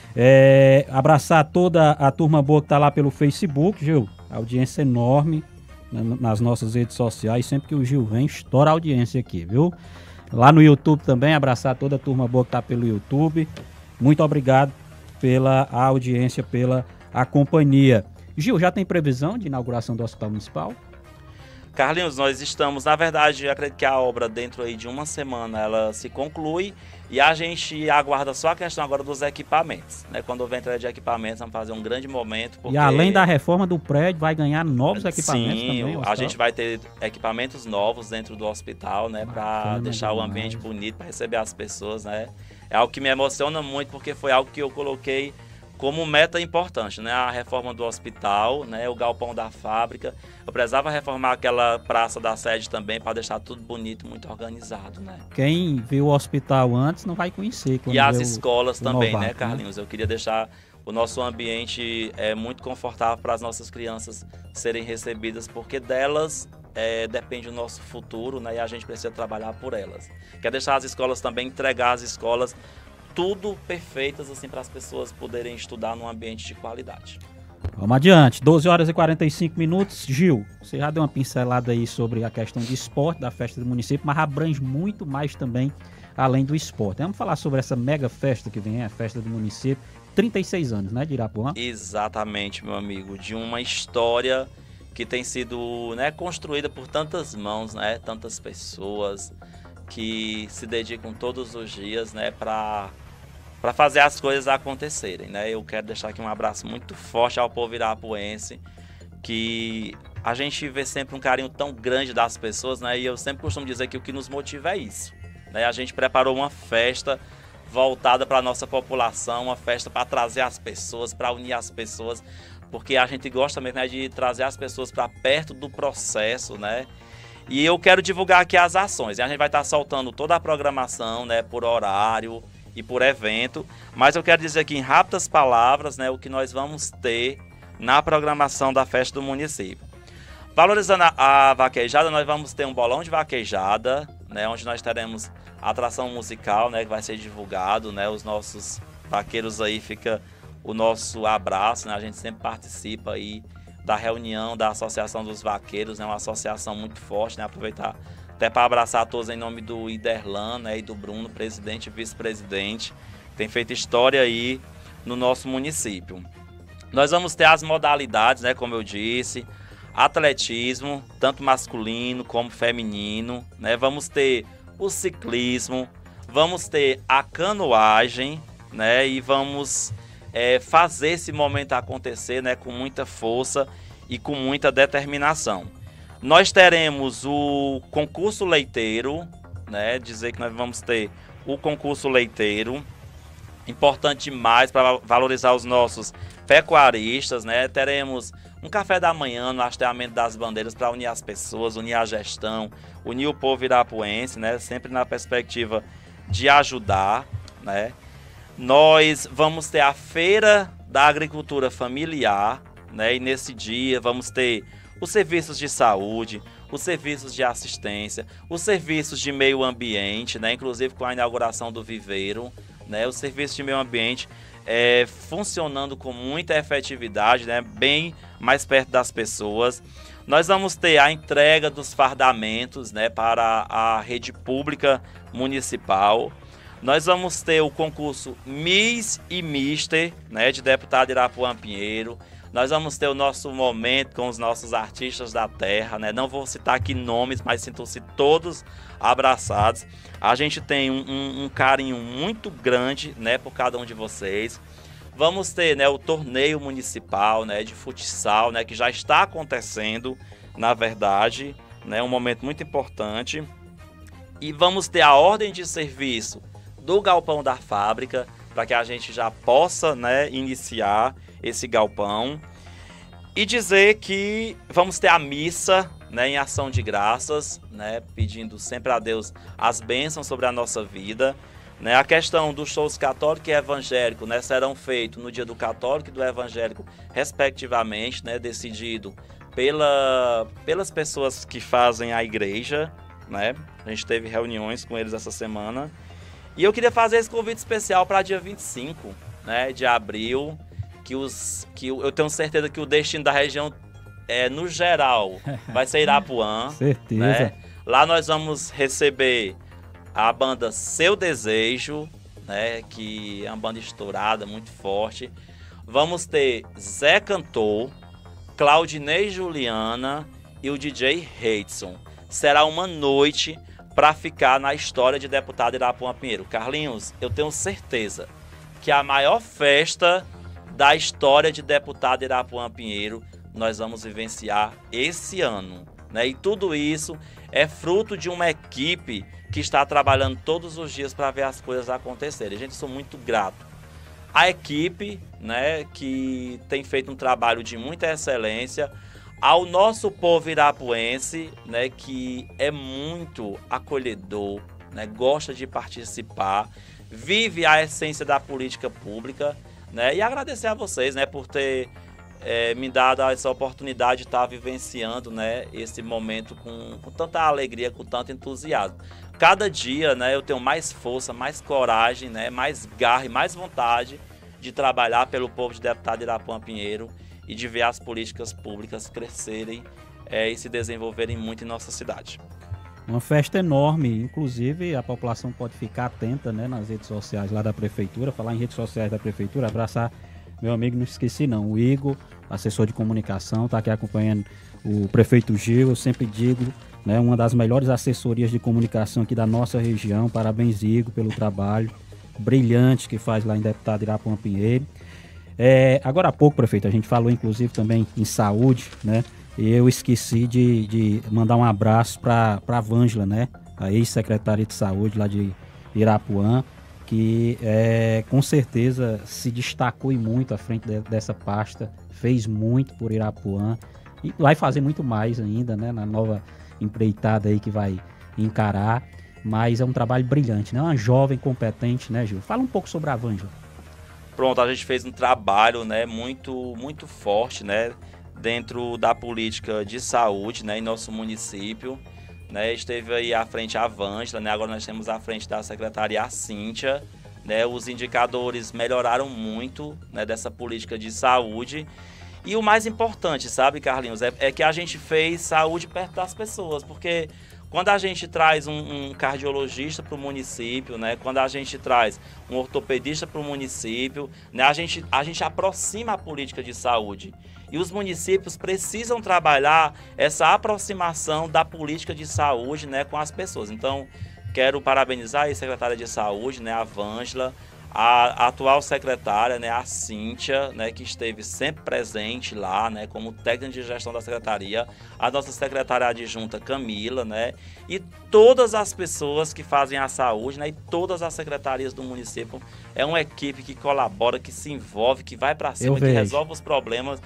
[SPEAKER 3] Abraçar toda a turma boa que tá lá pelo Facebook, Gil, audiência enorme nas nossas redes sociais, sempre que o Gil vem, estoura a audiência aqui, viu? Lá no YouTube também, abraçar toda a turma boa que tá pelo YouTube. Muito obrigado pela audiência, pela a companhia. Gil, já tem previsão de inauguração do Hospital Municipal?
[SPEAKER 4] Carlinhos, nós estamos, na verdade, eu acredito que a obra dentro aí de uma semana ela se conclui e a gente aguarda só a questão agora dos equipamentos, né? Quando houver entrega de equipamentos, vamos fazer um grande momento. Porque... E
[SPEAKER 3] além da reforma do prédio, vai ganhar novos equipamentos.
[SPEAKER 4] Sim,
[SPEAKER 3] também?
[SPEAKER 4] A gente vai ter equipamentos novos dentro do hospital, né? Para deixar o ambiente bonito, para receber as pessoas, né? É algo que me emociona muito, porque foi algo que eu coloquei como meta importante, né? A reforma do hospital, né? O galpão da fábrica. Eu precisava reformar aquela praça da sede também para deixar tudo bonito, muito organizado, né?
[SPEAKER 3] Quem viu o hospital antes não vai conhecer.
[SPEAKER 4] E as escolas também, novato, né, Carlinhos? Né? Eu queria deixar o nosso ambiente muito confortável para as nossas crianças serem recebidas, porque delas depende o nosso futuro, né? E a gente precisa trabalhar por elas. Quer deixar as escolas também, entregar as escolas tudo perfeitas assim para as pessoas poderem estudar num ambiente de qualidade.
[SPEAKER 3] Vamos adiante, 12 horas e 45 minutos. Gil, você já deu uma pincelada aí sobre a questão de esporte da festa do município, mas abrange muito mais também além do esporte. Vamos falar sobre essa mega festa que vem, a festa do município, 36 anos, né, de Irapuã?
[SPEAKER 4] Exatamente, meu amigo, de uma história que tem sido, né, construída por tantas mãos, né, tantas pessoas que se dedicam todos os dias, né, para fazer as coisas acontecerem, né? Eu quero deixar aqui um abraço muito forte ao povo irapuense, que a gente vê sempre um carinho tão grande das pessoas, né? E eu sempre costumo dizer que o que nos motiva é isso, né? A gente preparou uma festa voltada para a nossa população, uma festa para trazer as pessoas, para unir as pessoas, porque a gente gosta mesmo, né, de trazer as pessoas para perto do processo, né? E eu quero divulgar aqui as ações. E a gente vai estar soltando toda a programação, né, por horário e por evento, mas eu quero dizer aqui em rápidas palavras, né, o que nós vamos ter na programação da festa do município. Valorizando a vaquejada, nós vamos ter um bolão de vaquejada, né, onde nós teremos atração musical, né, que vai ser divulgado, né, os nossos vaqueiros aí, fica o nosso abraço, né, a gente sempre participa aí da reunião da Associação dos Vaqueiros, né, uma associação muito forte, né, aproveitar até para abraçar a todos em nome do Iderlan, né, e do Bruno, presidente e vice-presidente, tem feito história aí no nosso município. Nós vamos ter as modalidades, né, como eu disse, atletismo, tanto masculino como feminino, né, vamos ter o ciclismo, vamos ter a canoagem, né, e vamos fazer esse momento acontecer, né, com muita força e com muita determinação. Nós teremos o concurso leiteiro, né? Dizer que nós vamos ter o concurso leiteiro, importante demais para valorizar os nossos pecuaristas, né? Teremos um café da manhã no hasteamento das bandeiras para unir as pessoas, unir a gestão, unir o povo irapuense, né? Sempre na perspectiva de ajudar, né? Nós vamos ter a Feira da Agricultura Familiar, né? E nesse dia vamos ter os serviços de saúde, os serviços de assistência, os serviços de meio ambiente, né? Inclusive com a inauguração do viveiro, né? Os serviços de meio ambiente funcionando com muita efetividade, né? Bem mais perto das pessoas. Nós vamos ter a entrega dos fardamentos, né, para a rede pública municipal. Nós vamos ter o concurso Miss e Mister, né, de deputado Irapuã Pinheiro. Nós vamos ter o nosso momento com os nossos artistas da terra, né? Não vou citar aqui nomes, mas sintam-se todos abraçados. A gente tem um carinho muito grande, né, por cada um de vocês. Vamos ter, né, o torneio municipal, né, de futsal, né, que já está acontecendo, na verdade, né, um momento muito importante. E vamos ter a ordem de serviço do galpão da fábrica, para que a gente já possa, né, iniciar esse galpão. E dizer que vamos ter a missa, né, em ação de graças, né, pedindo sempre a Deus as bênçãos sobre a nossa vida, né. A questão dos shows católico e evangélico, né, serão feitos no dia do católico e do evangélico respectivamente, né, decidido pelas pessoas que fazem a igreja, né. A gente teve reuniões com eles essa semana. E eu queria fazer esse convite especial para dia 25, né, de abril, que eu tenho certeza que o destino da região, no geral, vai ser Irapuã.
[SPEAKER 3] Certeza.
[SPEAKER 4] Né? Lá nós vamos receber a banda Seu Desejo, né, que é uma banda estourada, muito forte. Vamos ter Zé Cantor, Claudinei Juliana e o DJ Heidson. Será uma noite para ficar na história de deputado Irapuã Pinheiro. Carlinhos, eu tenho certeza que a maior festa da história de deputado Irapuã Pinheiro nós vamos vivenciar esse ano, né? E tudo isso é fruto de uma equipe que está trabalhando todos os dias para ver as coisas acontecerem. Gente, sou muito grato à equipe, né, que tem feito um trabalho de muita excelência, ao nosso povo irapuense, né, que é muito acolhedor, né, gosta de participar, vive a essência da política pública, né, e agradecer a vocês, né, por ter me dado essa oportunidade de estar vivenciando, né, esse momento com tanta alegria, com tanto entusiasmo. Cada dia, né, eu tenho mais força, mais coragem, né, mais garra e mais vontade de trabalhar pelo povo de deputado Irapuã Pinheiro e de ver as políticas públicas crescerem e se desenvolverem muito em nossa cidade.
[SPEAKER 3] Uma festa enorme, inclusive a população pode ficar atenta, né, nas redes sociais lá da prefeitura, falar em redes sociais da prefeitura, abraçar meu amigo, não esqueci não, o Igor, assessor de comunicação, está aqui acompanhando o prefeito Gil. Eu sempre digo, né, uma das melhores assessorias de comunicação aqui da nossa região. Parabéns, Igor, pelo trabalho brilhante que faz lá em Deputado Irapuã Pinheiro. Agora há pouco, prefeito, a gente falou inclusive também em saúde, né? E eu esqueci de mandar um abraço para a Vângela, né? A ex-secretária de saúde lá de Irapuã, que com certeza se destacou e muito à frente dessa pasta, fez muito por Irapuã e vai fazer muito mais ainda, né? Na nova empreitada aí que vai encarar, mas é um trabalho brilhante, né? Uma jovem competente, né, Gil? Fala um pouco sobre a Vângela.
[SPEAKER 4] Pronto, a gente fez um trabalho, né, muito forte, né, dentro da política de saúde, né, em nosso município, né, esteve aí à frente a Vângela, né, agora nós temos à frente da secretaria a Cíntia, né, os indicadores melhoraram muito, né, dessa política de saúde. E o mais importante, sabe, Carlinhos, é que a gente fez saúde perto das pessoas, porque quando a gente traz um cardiologista para o município, né, quando a gente traz um ortopedista para o município, né, a gente aproxima a política de saúde. E os municípios precisam trabalhar essa aproximação da política de saúde, né, com as pessoas. Então, quero parabenizar a secretária de saúde, né, a Vângela, a atual secretária, né, a Cíntia, né, que esteve sempre presente lá, né, como técnica de gestão da secretaria, a nossa secretária adjunta Camila, né, e todas as pessoas que fazem a saúde, né, e todas as secretarias do município. É uma equipe que colabora, que se envolve, que vai para cima, que resolve os problemas.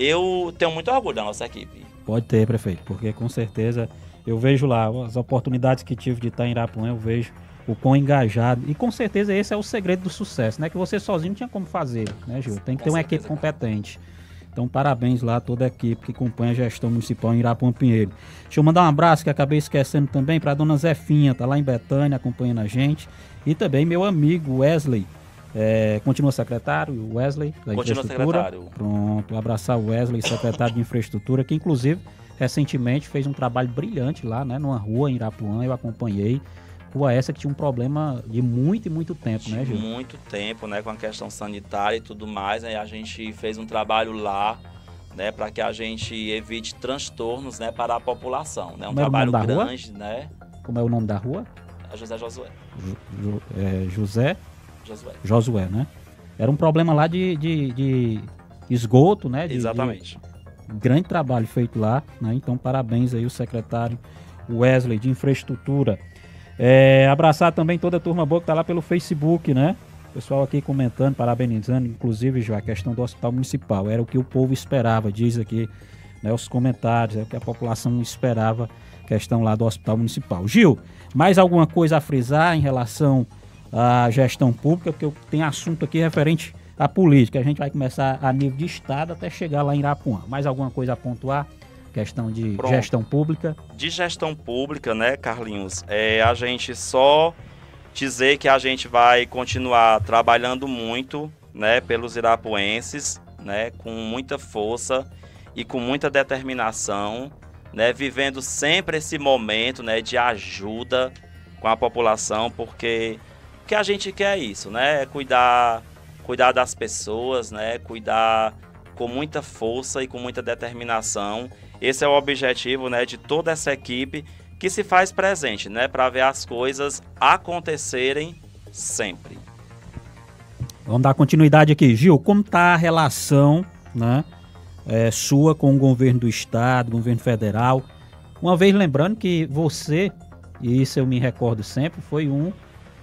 [SPEAKER 4] Eu tenho muito orgulho da nossa equipe.
[SPEAKER 3] Pode ter, prefeito, porque com certeza eu vejo lá as oportunidades que tive de estar em Irapuã, eu vejo o quão engajado, e com certeza esse é o segredo do sucesso, né? Que você sozinho não tinha como fazer, né, Gil? Tem que ter uma equipe competente. Então, parabéns lá a toda a equipe que acompanha a gestão municipal em Irapuã Pinheiro. Deixa eu mandar um abraço, que acabei esquecendo também, para a dona Zefinha, tá lá em Betânia acompanhando a gente, e também meu amigo Wesley, continua secretário, Wesley, da
[SPEAKER 4] Continua
[SPEAKER 3] Infraestrutura.
[SPEAKER 4] secretário.
[SPEAKER 3] Pronto, abraçar o Wesley, secretário de Infraestrutura, que inclusive recentemente fez um trabalho brilhante lá, né, numa rua em Irapuã, eu acompanhei. Rua essa que tinha um problema de muito e muito tempo, né, Gil?
[SPEAKER 4] Muito tempo, né, com a questão sanitária e tudo mais, né, a gente fez um trabalho lá, né, para que a gente evite transtornos, né, para a população, né, um trabalho grande, né.
[SPEAKER 3] Como é o nome da rua?
[SPEAKER 4] José Josué.
[SPEAKER 3] José Josué, né? Era um problema lá de esgoto, né?
[SPEAKER 4] Exatamente.
[SPEAKER 3] Grande trabalho feito lá, né? Então, parabéns aí o secretário Wesley de Infraestrutura. Abraçar também toda a turma boa que tá lá pelo Facebook, né? O pessoal aqui comentando, parabenizando, inclusive já a questão do Hospital Municipal. Era o que o povo esperava, diz aqui, né, os comentários, é o que a população esperava, questão lá do Hospital Municipal. Gil, mais alguma coisa a frisar em relação à gestão pública? Porque tem assunto aqui referente à política. A gente vai começar a nível de estado até chegar lá em Irapuã. Mais alguma coisa a pontuar? Questão de gestão pública.
[SPEAKER 4] De gestão pública, né, Carlinhos? A gente só dizer que a gente vai continuar trabalhando muito, né, pelos irapuenses, né, com muita força e com muita determinação, né, vivendo sempre esse momento, né, de ajuda com a população, porque o que a gente quer é isso, né, é cuidar das pessoas, né, cuidar com muita força e com muita determinação. Esse é o objetivo, né, de toda essa equipe que se faz presente, né, para ver as coisas acontecerem sempre.
[SPEAKER 3] Vamos dar continuidade aqui. Gil, como está a relação, né, sua com o governo do estado, governo federal? Uma vez lembrando que você, e isso eu me recordo sempre, foi um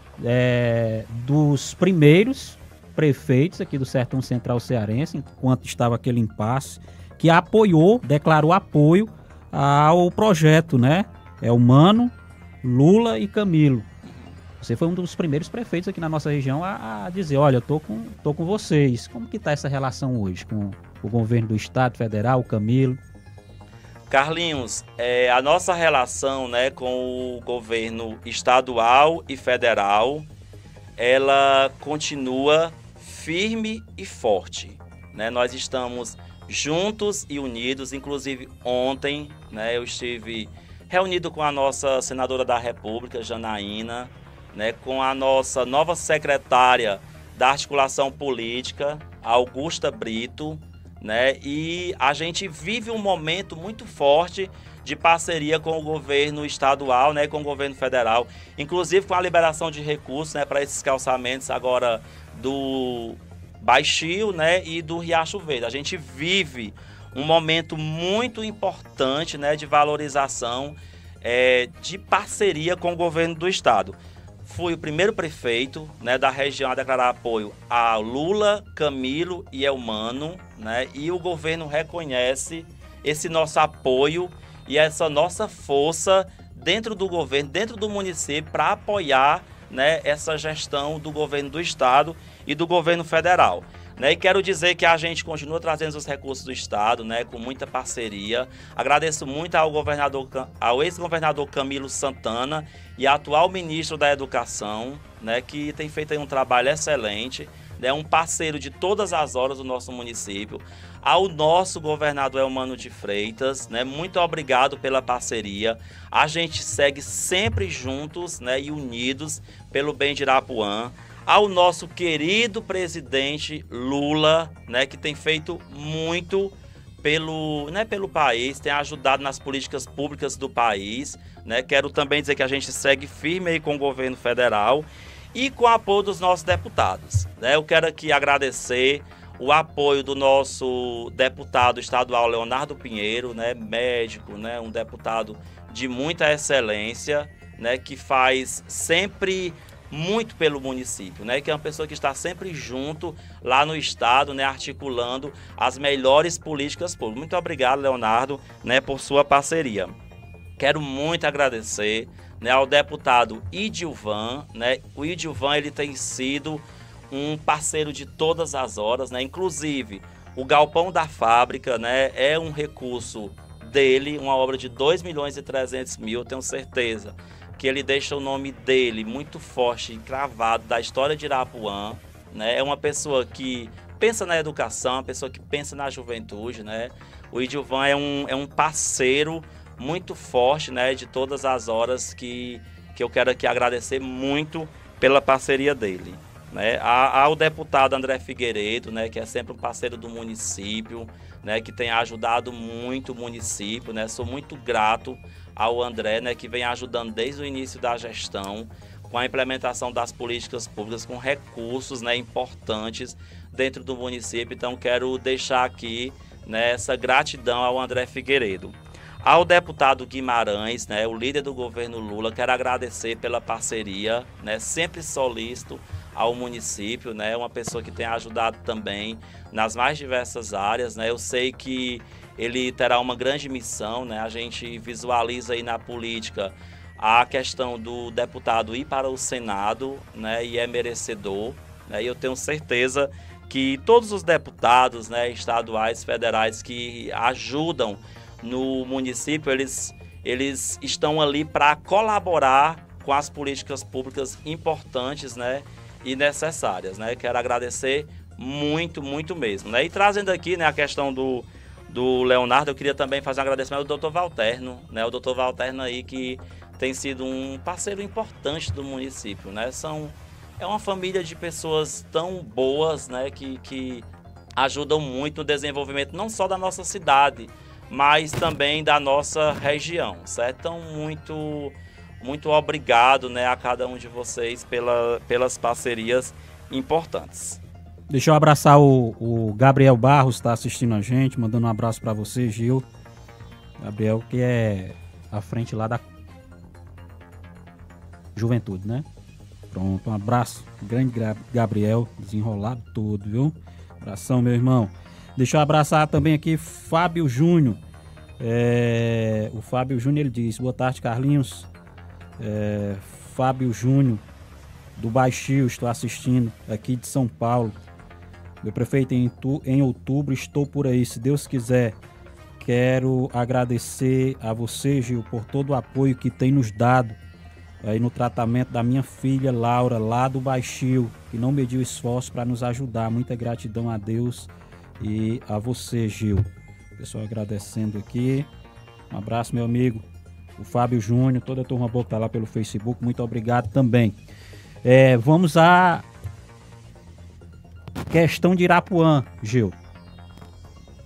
[SPEAKER 3] dos primeiros prefeitos aqui do Sertão Central Cearense, enquanto estava aquele impasse, que declarou apoio ao projeto, né? O Mano, Lula e Camilo. Você foi um dos primeiros prefeitos aqui na nossa região a dizer, olha, eu tô com vocês. Como que tá essa relação hoje com o governo do estado, federal, o Camilo?
[SPEAKER 4] Carlinhos, a nossa relação, né, com o governo estadual e federal, ela continua firme e forte, né? Nós estamos juntos e unidos. Inclusive ontem, né, eu estive reunido com a nossa senadora da República, Janaína, né, com a nossa nova secretária da articulação política, Augusta Brito, né? E a gente vive um momento muito forte de parceria com o governo estadual, né, com o governo federal, inclusive com a liberação de recursos, né, para esses calçamentos agora do Baixio, né, e do Riacho Verde. A gente vive um momento muito importante, né, de valorização, de parceria com o governo do estado. Fui o primeiro prefeito, né, da região a declarar apoio a Lula, Camilo e Elmano, né, e o governo reconhece esse nosso apoio e essa nossa força dentro do governo, dentro do município, para apoiar, né, essa gestão do governo do estado e do governo federal. Né, e quero dizer que a gente continua trazendo os recursos do estado, né, com muita parceria. Agradeço muito ao ex-governador Camilo Santana e atual ministro da Educação, né, que tem feito aí um trabalho excelente, né, um parceiro de todas as horas do nosso município. Ao nosso governador Elmano de Freitas, né, muito obrigado pela parceria. A gente segue sempre juntos, né, e unidos pelo bem de Irapuã. Ao nosso querido presidente Lula, né, que tem feito muito pelo país, tem ajudado nas políticas públicas do país, né? Quero também dizer que a gente segue firme aí com o governo federal e com o apoio dos nossos deputados, né? Eu quero aqui agradecer o apoio do nosso deputado estadual Leonardo Pinheiro, né, médico, né, um deputado de muita excelência, né, que faz sempre muito pelo município, né, que é uma pessoa que está sempre junto lá no estado, né, articulando as melhores políticas públicas. Muito obrigado, Leonardo, né, por sua parceria. Quero muito agradecer, né, ao deputado Idilvan, né? O Idilvan, ele tem sido um parceiro de todas as horas, né? Inclusive o galpão da fábrica, né, é um recurso dele, uma obra de 2.300.000, tenho certeza que ele deixa o nome dele muito forte, encravado, da história de Irapuã, né? É uma pessoa que pensa na educação, uma pessoa que pensa na juventude, né? O Idilvan é um parceiro muito forte, né, de todas as horas, que eu quero aqui agradecer muito pela parceria dele, né? Ao deputado André Figueiredo, né, que é sempre um parceiro do município, né, que tem ajudado muito o município, né? Sou muito grato ao André, né, que vem ajudando desde o início da gestão com a implementação das políticas públicas, com recursos, né, importantes dentro do município. Então quero deixar aqui, né, essa gratidão ao André Figueiredo. Ao deputado Guimarães, né, o líder do governo Lula, quero agradecer pela parceria, né, sempre solícito ao município, né, uma pessoa que tem ajudado também nas mais diversas áreas, né. Eu sei que ele terá uma grande missão, né, a gente visualiza aí na política a questão do deputado ir para o Senado, né, e é merecedor, né, e eu tenho certeza que todos os deputados, né, estaduais, federais que ajudam no município, eles estão ali para colaborar com as políticas públicas importantes, né, e necessárias, né. Quero agradecer muito, muito mesmo, né. E trazendo aqui, né, a questão do Leonardo, eu queria também fazer um agradecimento ao Dr. Valterno, né, o Dr. Valterno aí, que tem sido um parceiro importante do município, né. É uma família de pessoas tão boas, né, que ajudam muito no desenvolvimento não só da nossa cidade, mas também da nossa região, certo? Então, muito obrigado, né, a cada um de vocês pelas parcerias importantes.
[SPEAKER 3] Deixa eu abraçar o Gabriel Barros, está assistindo a gente, mandando um abraço para você, Gil. Gabriel, que é à frente lá da Juventude, né? Pronto, um abraço, grande Gabriel, desenrolado todo, viu? Abração, meu irmão. Deixa eu abraçar também aqui Fábio Júnior. O Fábio Júnior, ele diz: boa tarde, Carlinhos. Fábio Júnior, do Baixio, estou assistindo aqui de São Paulo. Meu prefeito, em outubro estou por aí, se Deus quiser. Quero agradecer a você, Gil, por todo o apoio que tem nos dado aí no tratamento da minha filha Laura, lá do Baixio, que não mediu esforço para nos ajudar. Muita gratidão a Deus e a você, Gil. Pessoal agradecendo aqui. Um abraço, meu amigo. O Fábio Júnior, toda a turma boa que está lá pelo Facebook. Muito obrigado também. Vamos à questão de Irapuã, Gil.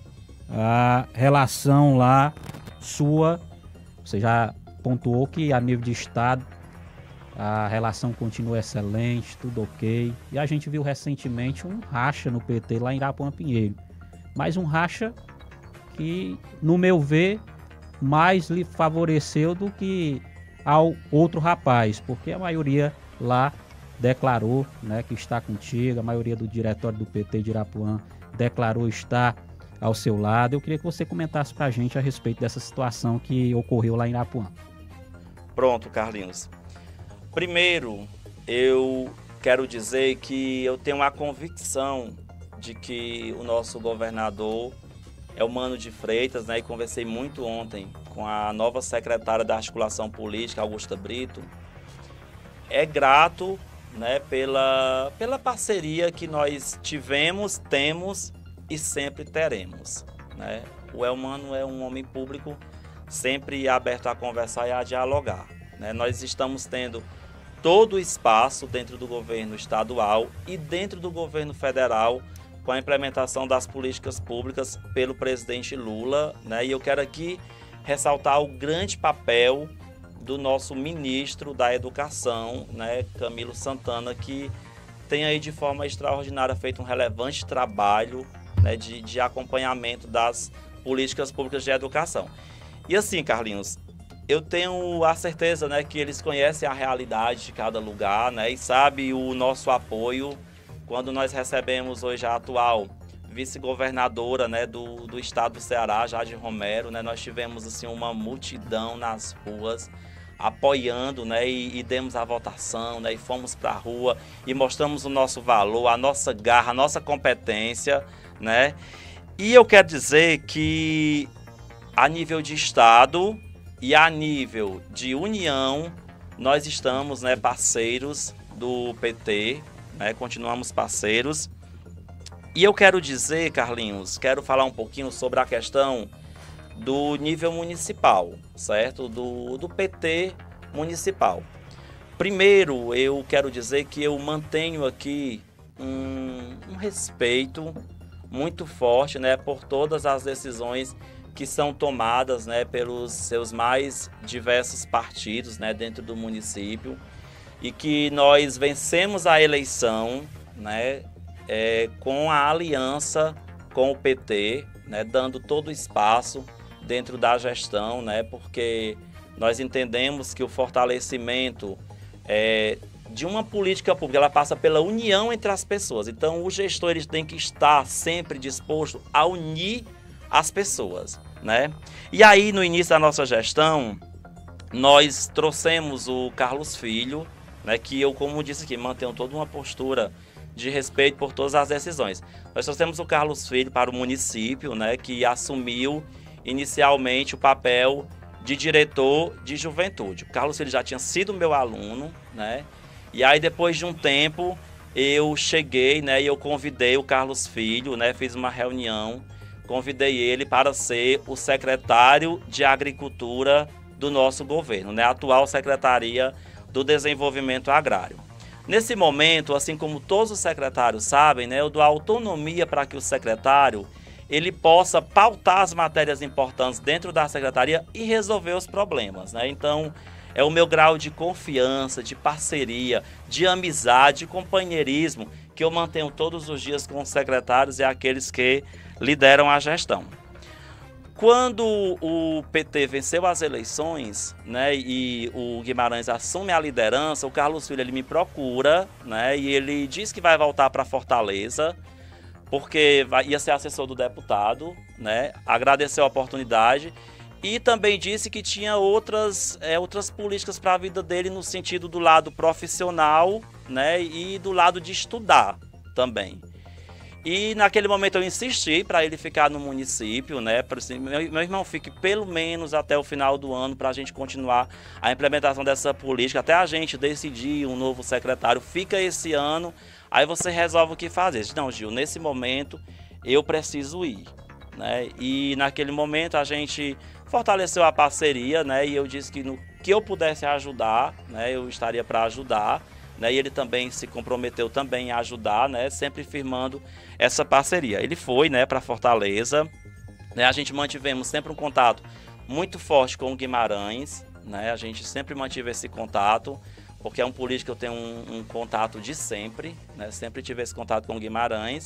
[SPEAKER 3] a relação lá sua, você já pontuou que a nível de estado a relação continua excelente, tudo ok. E a gente viu recentemente um racha no PT lá em Irapuã Pinheiro. Mas um racha que, no meu ver, mais lhe favoreceu do que ao outro rapaz, porque a maioria lá declarou, né, que está contigo, a maioria do diretório do PT de Irapuã declarou estar ao seu lado. Eu queria que você comentasse para a gente a respeito dessa situação que ocorreu lá em Irapuã.
[SPEAKER 4] Pronto, Carlinhos. Primeiro, eu quero dizer que eu tenho a convicção de que o nosso governador é o Mano de Freitas, né? E conversei muito ontem com a nova secretária da Articulação Política, Augusta Brito. É grato, né, pela parceria que nós tivemos, temos e sempre teremos, né? O Elmano é um homem público sempre aberto a conversar e a dialogar, né? Nós estamos tendo todo o espaço dentro do governo estadual e dentro do governo federal com a implementação das políticas públicas pelo presidente Lula, né? E eu quero aqui ressaltar o grande papel do nosso ministro da Educação, né, Camilo Santana, que tem aí de forma extraordinária feito um relevante trabalho, né, de acompanhamento das políticas públicas de educação. E assim, Carlinhos, eu tenho a certeza, né, que eles conhecem a realidade de cada lugar, né, e sabe o nosso apoio quando nós recebemos hoje a atual vice-governadora, né, do estado do Ceará, Jade Romero, né, nós tivemos assim uma multidão nas ruas apoiando, né, e demos a votação, né, e fomos para a rua e mostramos o nosso valor, a nossa garra, a nossa competência, né. E eu quero dizer que a nível de estado e a nível de união, nós estamos, né, parceiros do PT, né, continuamos parceiros. E eu quero dizer, Carlinhos, quero falar um pouquinho sobre a questão do nível municipal, certo? Do PT municipal. Primeiro, eu quero dizer que eu mantenho aqui um respeito muito forte, né, por todas as decisões que são tomadas, né, pelos seus mais diversos partidos, né, dentro do município, e que nós vencemos a eleição, né, com a aliança com o PT, né, dando todo o espaço dentro da gestão, né, porque nós entendemos que o fortalecimento de uma política pública, ela passa pela união entre as pessoas. Então, o gestor ele tem que estar sempre disposto a unir as pessoas, né? E aí, no início da nossa gestão, nós trouxemos o Carlos Filho, né, que eu, como disse aqui, mantenho toda uma postura de respeito por todas as decisões. Nós trouxemos o Carlos Filho para o município, né, que assumiu inicialmente o papel de diretor de juventude. O Carlos Filho já tinha sido meu aluno, né? E aí, depois de um tempo, eu cheguei, né, e eu convidei o Carlos Filho, né, fiz uma reunião, convidei ele para ser o secretário de Agricultura do nosso governo, né, a atual Secretaria do Desenvolvimento Agrário. Nesse momento, assim como todos os secretários sabem, né, eu dou autonomia para que o secretário ele possa pautar as matérias importantes dentro da secretaria e resolver os problemas, né? Então, é o meu grau de confiança, de parceria, de amizade, de companheirismo que eu mantenho todos os dias com os secretários e aqueles que lideram a gestão. Quando o PT venceu as eleições, né, e o Guimarães assume a liderança, o Carlos Filho ele me procura, né, e ele diz que vai voltar para Fortaleza, porque ia ser assessor do deputado, né, agradeceu a oportunidade e também disse que tinha outras políticas para a vida dele no sentido do lado profissional, né, e do lado de estudar também. E naquele momento eu insisti para ele ficar no município, né? Para assim, meu irmão fique pelo menos até o final do ano para a gente continuar a implementação dessa política, até a gente decidir um novo secretário. Fica esse ano, aí você resolve o que fazer. Eu disse, não, Gil, nesse momento eu preciso ir, né? E naquele momento a gente fortaleceu a parceria, né? E eu disse que no que eu pudesse ajudar, né? Eu estaria para ajudar. Né, e ele também se comprometeu também a ajudar, né, sempre firmando essa parceria. Ele foi, né, para Fortaleza, né? A gente mantivemos sempre um contato muito forte com o Guimarães, né? A gente sempre mantive esse contato, porque é um político que eu tenho um contato de sempre, né? Sempre tive esse contato com o Guimarães.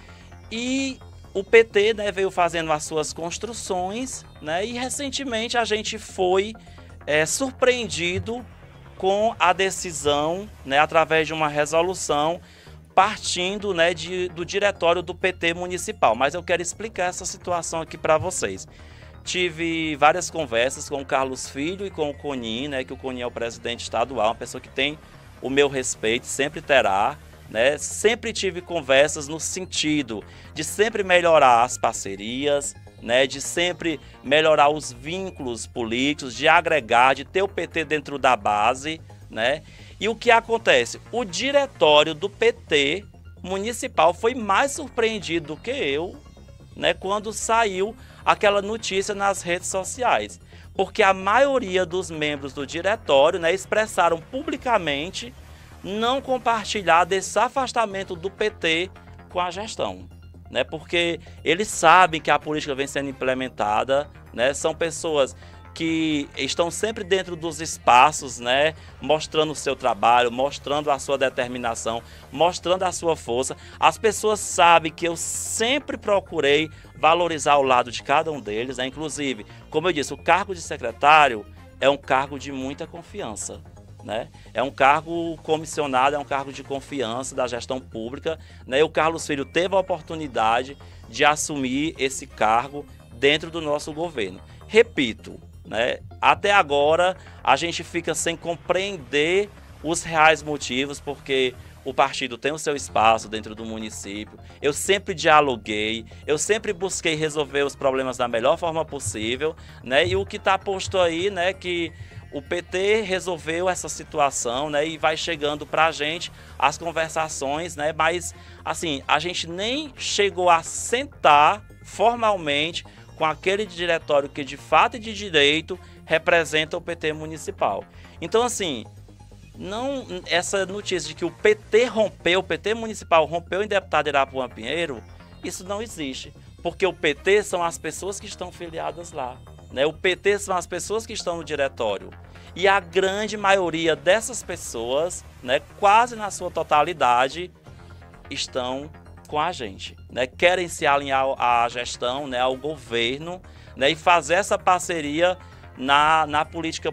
[SPEAKER 4] E o PT, né, veio fazendo as suas construções, né? E recentemente a gente foi surpreendido com a decisão, né, através de uma resolução partindo, né, do diretório do PT municipal. Mas eu quero explicar essa situação aqui para vocês. Tive várias conversas com o Carlos Filho e com o Conin, né, que o Conin é o presidente estadual, uma pessoa que tem o meu respeito, sempre terá, né? Sempre tive conversas no sentido de sempre melhorar as parcerias, né, de sempre melhorar os vínculos políticos, de agregar, de ter o PT dentro da base, né? E o que acontece? O diretório do PT municipal foi mais surpreendido do que eu, né, quando saiu aquela notícia nas redes sociais. Porque a maioria dos membros do diretório, né, expressaram publicamente não compartilhar desse afastamento do PT com a gestão, né? Porque eles sabem que a política vem sendo implementada, né? São pessoas que estão sempre dentro dos espaços, né, mostrando o seu trabalho, mostrando a sua determinação, mostrando a sua força. As pessoas sabem que eu sempre procurei valorizar o lado de cada um deles, né? Inclusive, como eu disse, o cargo de secretário é um cargo de muita confiança, né? É um cargo comissionado, é um cargo de confiança da gestão pública, né? E o Carlos Filho teve a oportunidade de assumir esse cargo dentro do nosso governo. Repito, né? Até agora a gente fica sem compreender os reais motivos, porque o partido tem o seu espaço dentro do município. Eu sempre dialoguei, eu sempre busquei resolver os problemas da melhor forma possível, né? E o que está posto aí, né, que o PT resolveu essa situação, né, e vai chegando para a gente as conversações, né, mas assim, a gente nem chegou a sentar formalmente com aquele diretório que de fato e de direito representa o PT municipal. Então, assim, não, essa notícia de que o PT rompeu, o PT municipal rompeu em deputado Irapuã Pinheiro, isso não existe, porque o PT são as pessoas que estão filiadas lá, né? O PT são as pessoas que estão no diretório. E a grande maioria dessas pessoas, né, quase na sua totalidade, estão com a gente, né? Querem se alinhar à gestão, né, ao governo, né, e fazer essa parceria na política,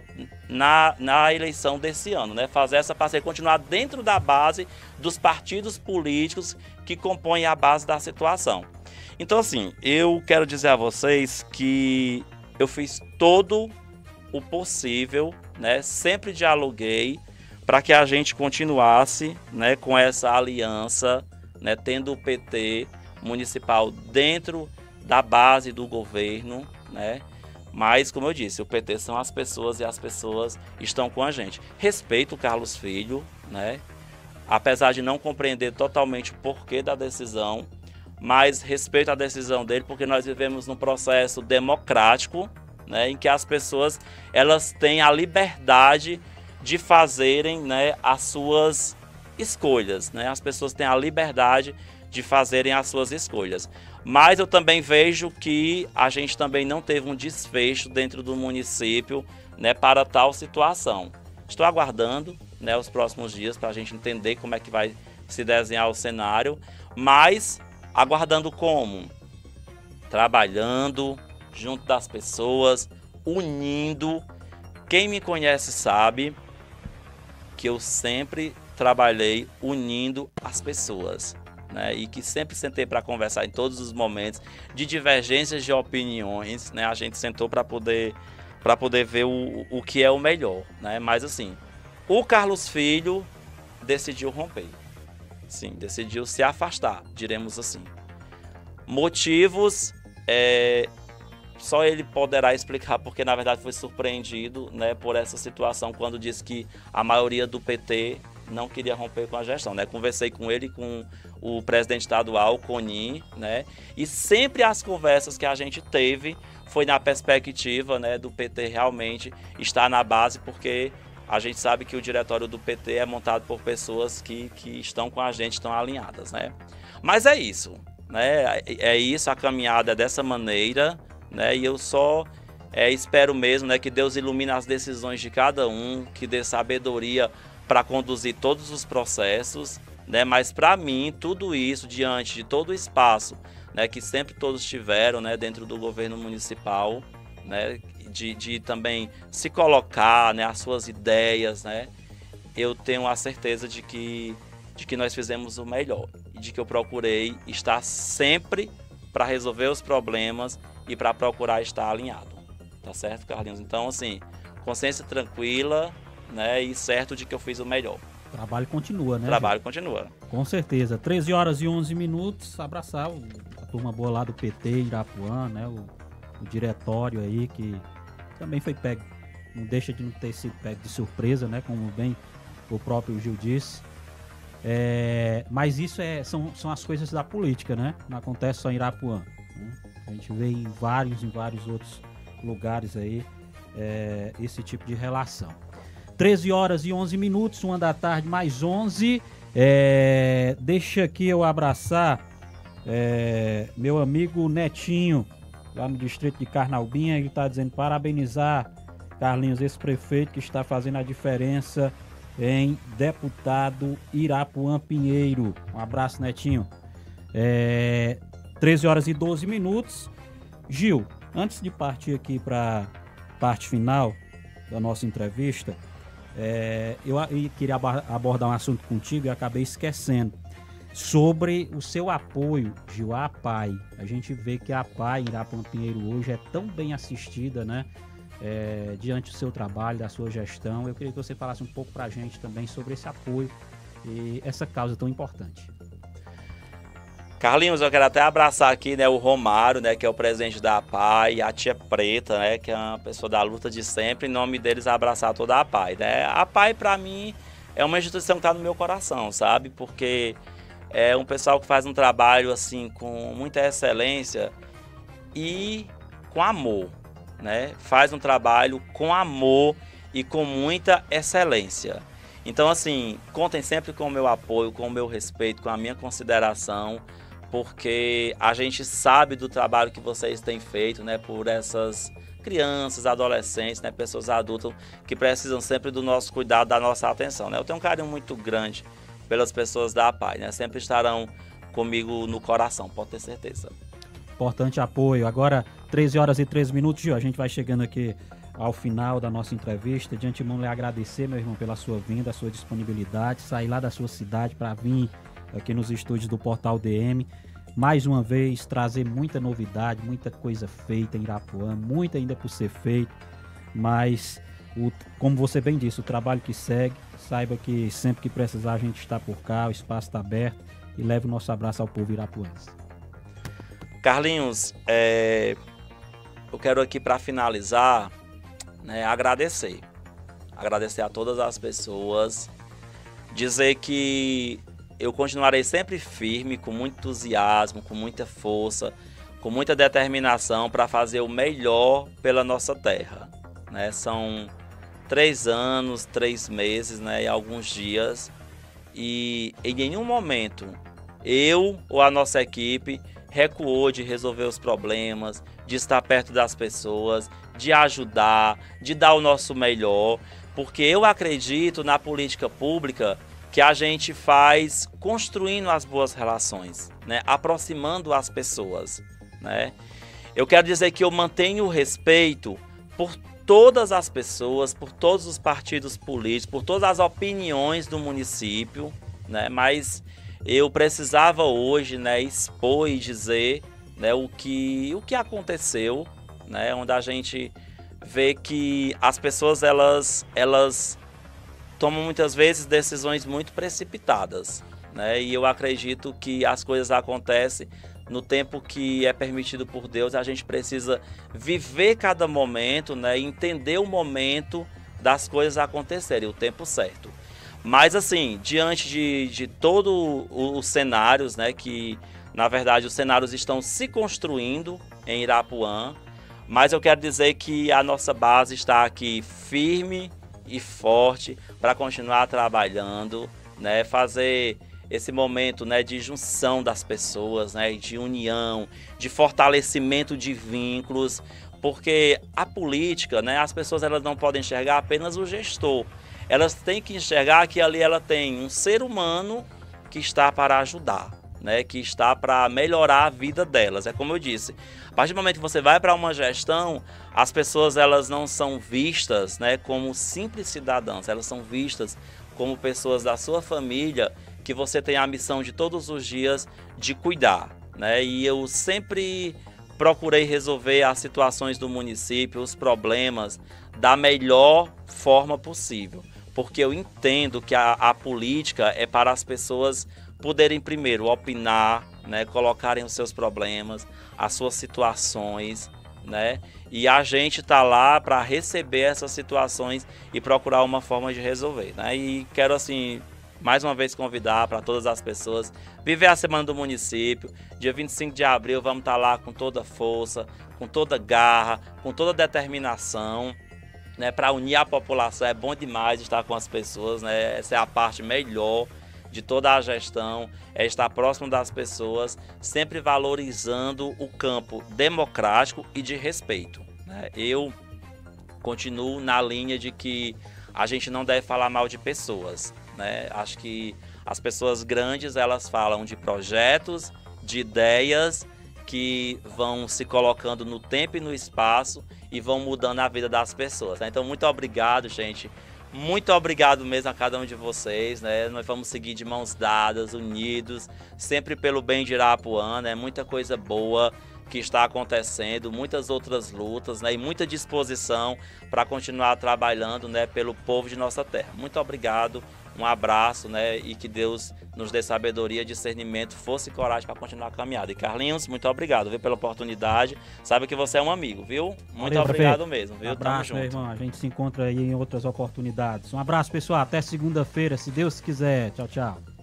[SPEAKER 4] na eleição desse ano, né? Fazer essa parceria, continuar dentro da base dos partidos políticos que compõem a base da situação. Então, assim, eu quero dizer a vocês que eu fiz todo o possível, né? Sempre dialoguei para que a gente continuasse, né, com essa aliança, né, tendo o PT municipal dentro da base do governo, né? Mas, como eu disse, o PT são as pessoas e as pessoas estão com a gente. Respeito o Carlos Filho, né? Apesar de não compreender totalmente o porquê da decisão, mas respeito a decisão dele, porque nós vivemos num processo democrático, né, em que as pessoas elas têm a liberdade de fazerem, né, as suas escolhas, né? As pessoas têm a liberdade de fazerem as suas escolhas. Mas eu também vejo que a gente também não teve um desfecho dentro do município, né, para tal situação. Estou aguardando, né, os próximos dias para a gente entender como é que vai se desenhar o cenário, mas aguardando como? Trabalhando junto das pessoas, unindo. Quem me conhece sabe que eu sempre trabalhei unindo as pessoas, né? E que sempre sentei para conversar em todos os momentos de divergências de opiniões, né? A gente sentou para poder ver o que é o melhor, né? Mas assim, o Carlos Filho decidiu romper, sim, decidiu se afastar, diremos assim. Motivos, só ele poderá explicar, porque na verdade foi surpreendido, né, por essa situação quando disse que a maioria do PT não queria romper com a gestão, né? Conversei com ele, com o presidente estadual, o Conin, né? E sempre as conversas que a gente teve foi na perspectiva, né, do PT realmente estar na base, porque a gente sabe que o diretório do PT é montado por pessoas que estão com a gente, estão alinhadas, né? Mas é isso, né? É isso, a caminhada é dessa maneira, né? E eu só espero mesmo, né, que Deus ilumine as decisões de cada um, que dê sabedoria para conduzir todos os processos, né? Mas para mim, tudo isso, diante de todo o espaço, né, que sempre todos tiveram, né, dentro do governo municipal, né, de também se colocar, né, as suas ideias, né, eu tenho a certeza de que nós fizemos o melhor e de que eu procurei estar sempre para resolver os problemas e para procurar estar alinhado. Tá certo, Carlinhos? Então, assim, consciência tranquila, né, e certo de que eu fiz o melhor.
[SPEAKER 3] O trabalho continua, né?
[SPEAKER 4] O trabalho continua.
[SPEAKER 3] Com certeza. 13 horas e 11 minutos, abraçar a turma boa lá do PT, Irapuã, né, o diretório aí, que também foi pego, não deixa de não ter sido pego de surpresa, né, como bem o próprio Gil disse. Mas isso são as coisas da política, né? Não acontece só em Irapuã, né? A gente vê em vários outros lugares aí esse tipo de relação. 13 horas e 11 minutos, 1 da tarde mais 11. Deixa aqui eu abraçar meu amigo Netinho, lá no distrito de Carnaubinha. Ele está dizendo parabenizar, Carlinhos, esse prefeito que está fazendo a diferença em deputado Irapuã Pinheiro. Um abraço, Netinho. 13 horas e 12 minutos. Gil, antes de partir aqui para a parte final da nossa entrevista, eu queria abordar um assunto contigo e acabei esquecendo. Sobre o seu apoio, Gil, à APAI. A gente vê que a APAI em Irapuã Pinheiro hoje é tão bem assistida, né? Diante do seu trabalho, da sua gestão. Eu queria que você falasse um pouco para a gente também sobre esse apoio e essa causa tão importante.
[SPEAKER 4] Carlinhos, eu quero até abraçar aqui, né, o Romário, né, que é o presidente da APAI, a tia Preta, né, que é uma pessoa da luta de sempre. Em nome deles, abraçar toda a APAI, né? A APAI, para mim, é uma instituição que está no meu coração, sabe? Porque é um pessoal que faz um trabalho assim com muita excelência e com amor, né? Faz um trabalho com amor e com muita excelência. Então, assim, contem sempre com o meu apoio, com o meu respeito, com a minha consideração, porque a gente sabe do trabalho que vocês têm feito, né, por essas crianças, adolescentes, né, pessoas adultas que precisam sempre do nosso cuidado, da nossa atenção, né? Eu tenho um carinho muito grande pelas pessoas da APAI, né? Sempre estarão comigo no coração, pode ter certeza.
[SPEAKER 3] Importante apoio. Agora, 13 horas e 13 minutos, Gil, a gente vai chegando aqui ao final da nossa entrevista. De antemão, lhe agradecer, meu irmão, pela sua vinda, a sua disponibilidade, sair lá da sua cidade para vir aqui nos estúdios do Portal DM. Mais uma vez, trazer muita novidade, muita coisa feita em Irapuã, muita ainda por ser feito, mas, como você bem disse, o trabalho que segue, saiba que sempre que precisar a gente está por cá, o espaço está aberto, e leve o nosso abraço ao povo irapuense.
[SPEAKER 4] Carlinhos, eu quero aqui para finalizar, né, agradecer a todas as pessoas, dizer que eu continuarei sempre firme, com muito entusiasmo, com muita força, com muita determinação para fazer o melhor pela nossa terra, né? São 3 anos, 3 meses, né, e alguns dias, e em nenhum momento eu ou a nossa equipe recuou de resolver os problemas, de estar perto das pessoas, de ajudar, de dar o nosso melhor, porque eu acredito na política pública que a gente faz construindo as boas relações, né? Aproximando as pessoas, né? Eu quero dizer que eu mantenho o respeito por todas as pessoas, por todos os partidos políticos, por todas as opiniões do município, né? Mas eu precisava hoje, né, expor e dizer, né, o que aconteceu, né? Onde a gente vê que as pessoas elas tomam muitas vezes decisões muito precipitadas, né? E eu acredito que as coisas acontecem no tempo que é permitido por Deus. A gente precisa viver cada momento, né? E entender o momento das coisas acontecerem, o tempo certo. Mas assim, diante de todos os cenários, né? Que na verdade os cenários estão se construindo em Irapuã, mas eu quero dizer que a nossa base está aqui firme e forte para continuar trabalhando, né? Fazer esse momento, né, de junção das pessoas, né, de união, de fortalecimento de vínculos, porque a política, né, as pessoas elas não podem enxergar apenas o gestor, elas têm que enxergar que ali ela tem um ser humano que está para ajudar, né, que está para melhorar a vida delas. É como eu disse, a partir do momento que você vai para uma gestão, as pessoas elas não são vistas, né, como simples cidadãos, elas são vistas como pessoas da sua família que você tem a missão de todos os dias de cuidar, né? E eu sempre procurei resolver as situações do município, os problemas, da melhor forma possível, porque eu entendo que a política é para as pessoas poderem primeiro opinar, né, colocarem os seus problemas, as suas situações, né? E a gente tá lá para receber essas situações e procurar uma forma de resolver, né? E quero assim mais uma vez convidar para todas as pessoas viver a Semana do Município. Dia 25 de abril vamos estar lá com toda força, com toda garra, com toda determinação, né, para unir a população. É bom demais estar com as pessoas, né? Essa é a parte melhor de toda a gestão, é estar próximo das pessoas, sempre valorizando o campo democrático e de respeito, né? Eu continuo na linha de que a gente não deve falar mal de pessoas, né? Acho que as pessoas grandes elas falam de projetos, de ideias que vão se colocando no tempo e no espaço e vão mudando a vida das pessoas, né? Então, muito obrigado, gente. Muito obrigado mesmo a cada um de vocês, né? Nós vamos seguir de mãos dadas, unidos, sempre pelo bem de Irapuã, né? Muita coisa boa que está acontecendo, muitas outras lutas, né? E muita disposição para continuar trabalhando, né, pelo povo de nossa terra. Muito obrigado, um abraço, né? E que Deus nos dê sabedoria, discernimento, força e coragem para continuar a caminhada. E Carlinhos, muito obrigado, viu, pela oportunidade. Sabe que você é um amigo, viu? Muito
[SPEAKER 3] Valeu,
[SPEAKER 4] obrigado mesmo, viu?
[SPEAKER 3] Um abraço, meu irmão. A gente se encontra aí em outras oportunidades. Um abraço, pessoal. Até segunda-feira, se Deus quiser. Tchau, tchau.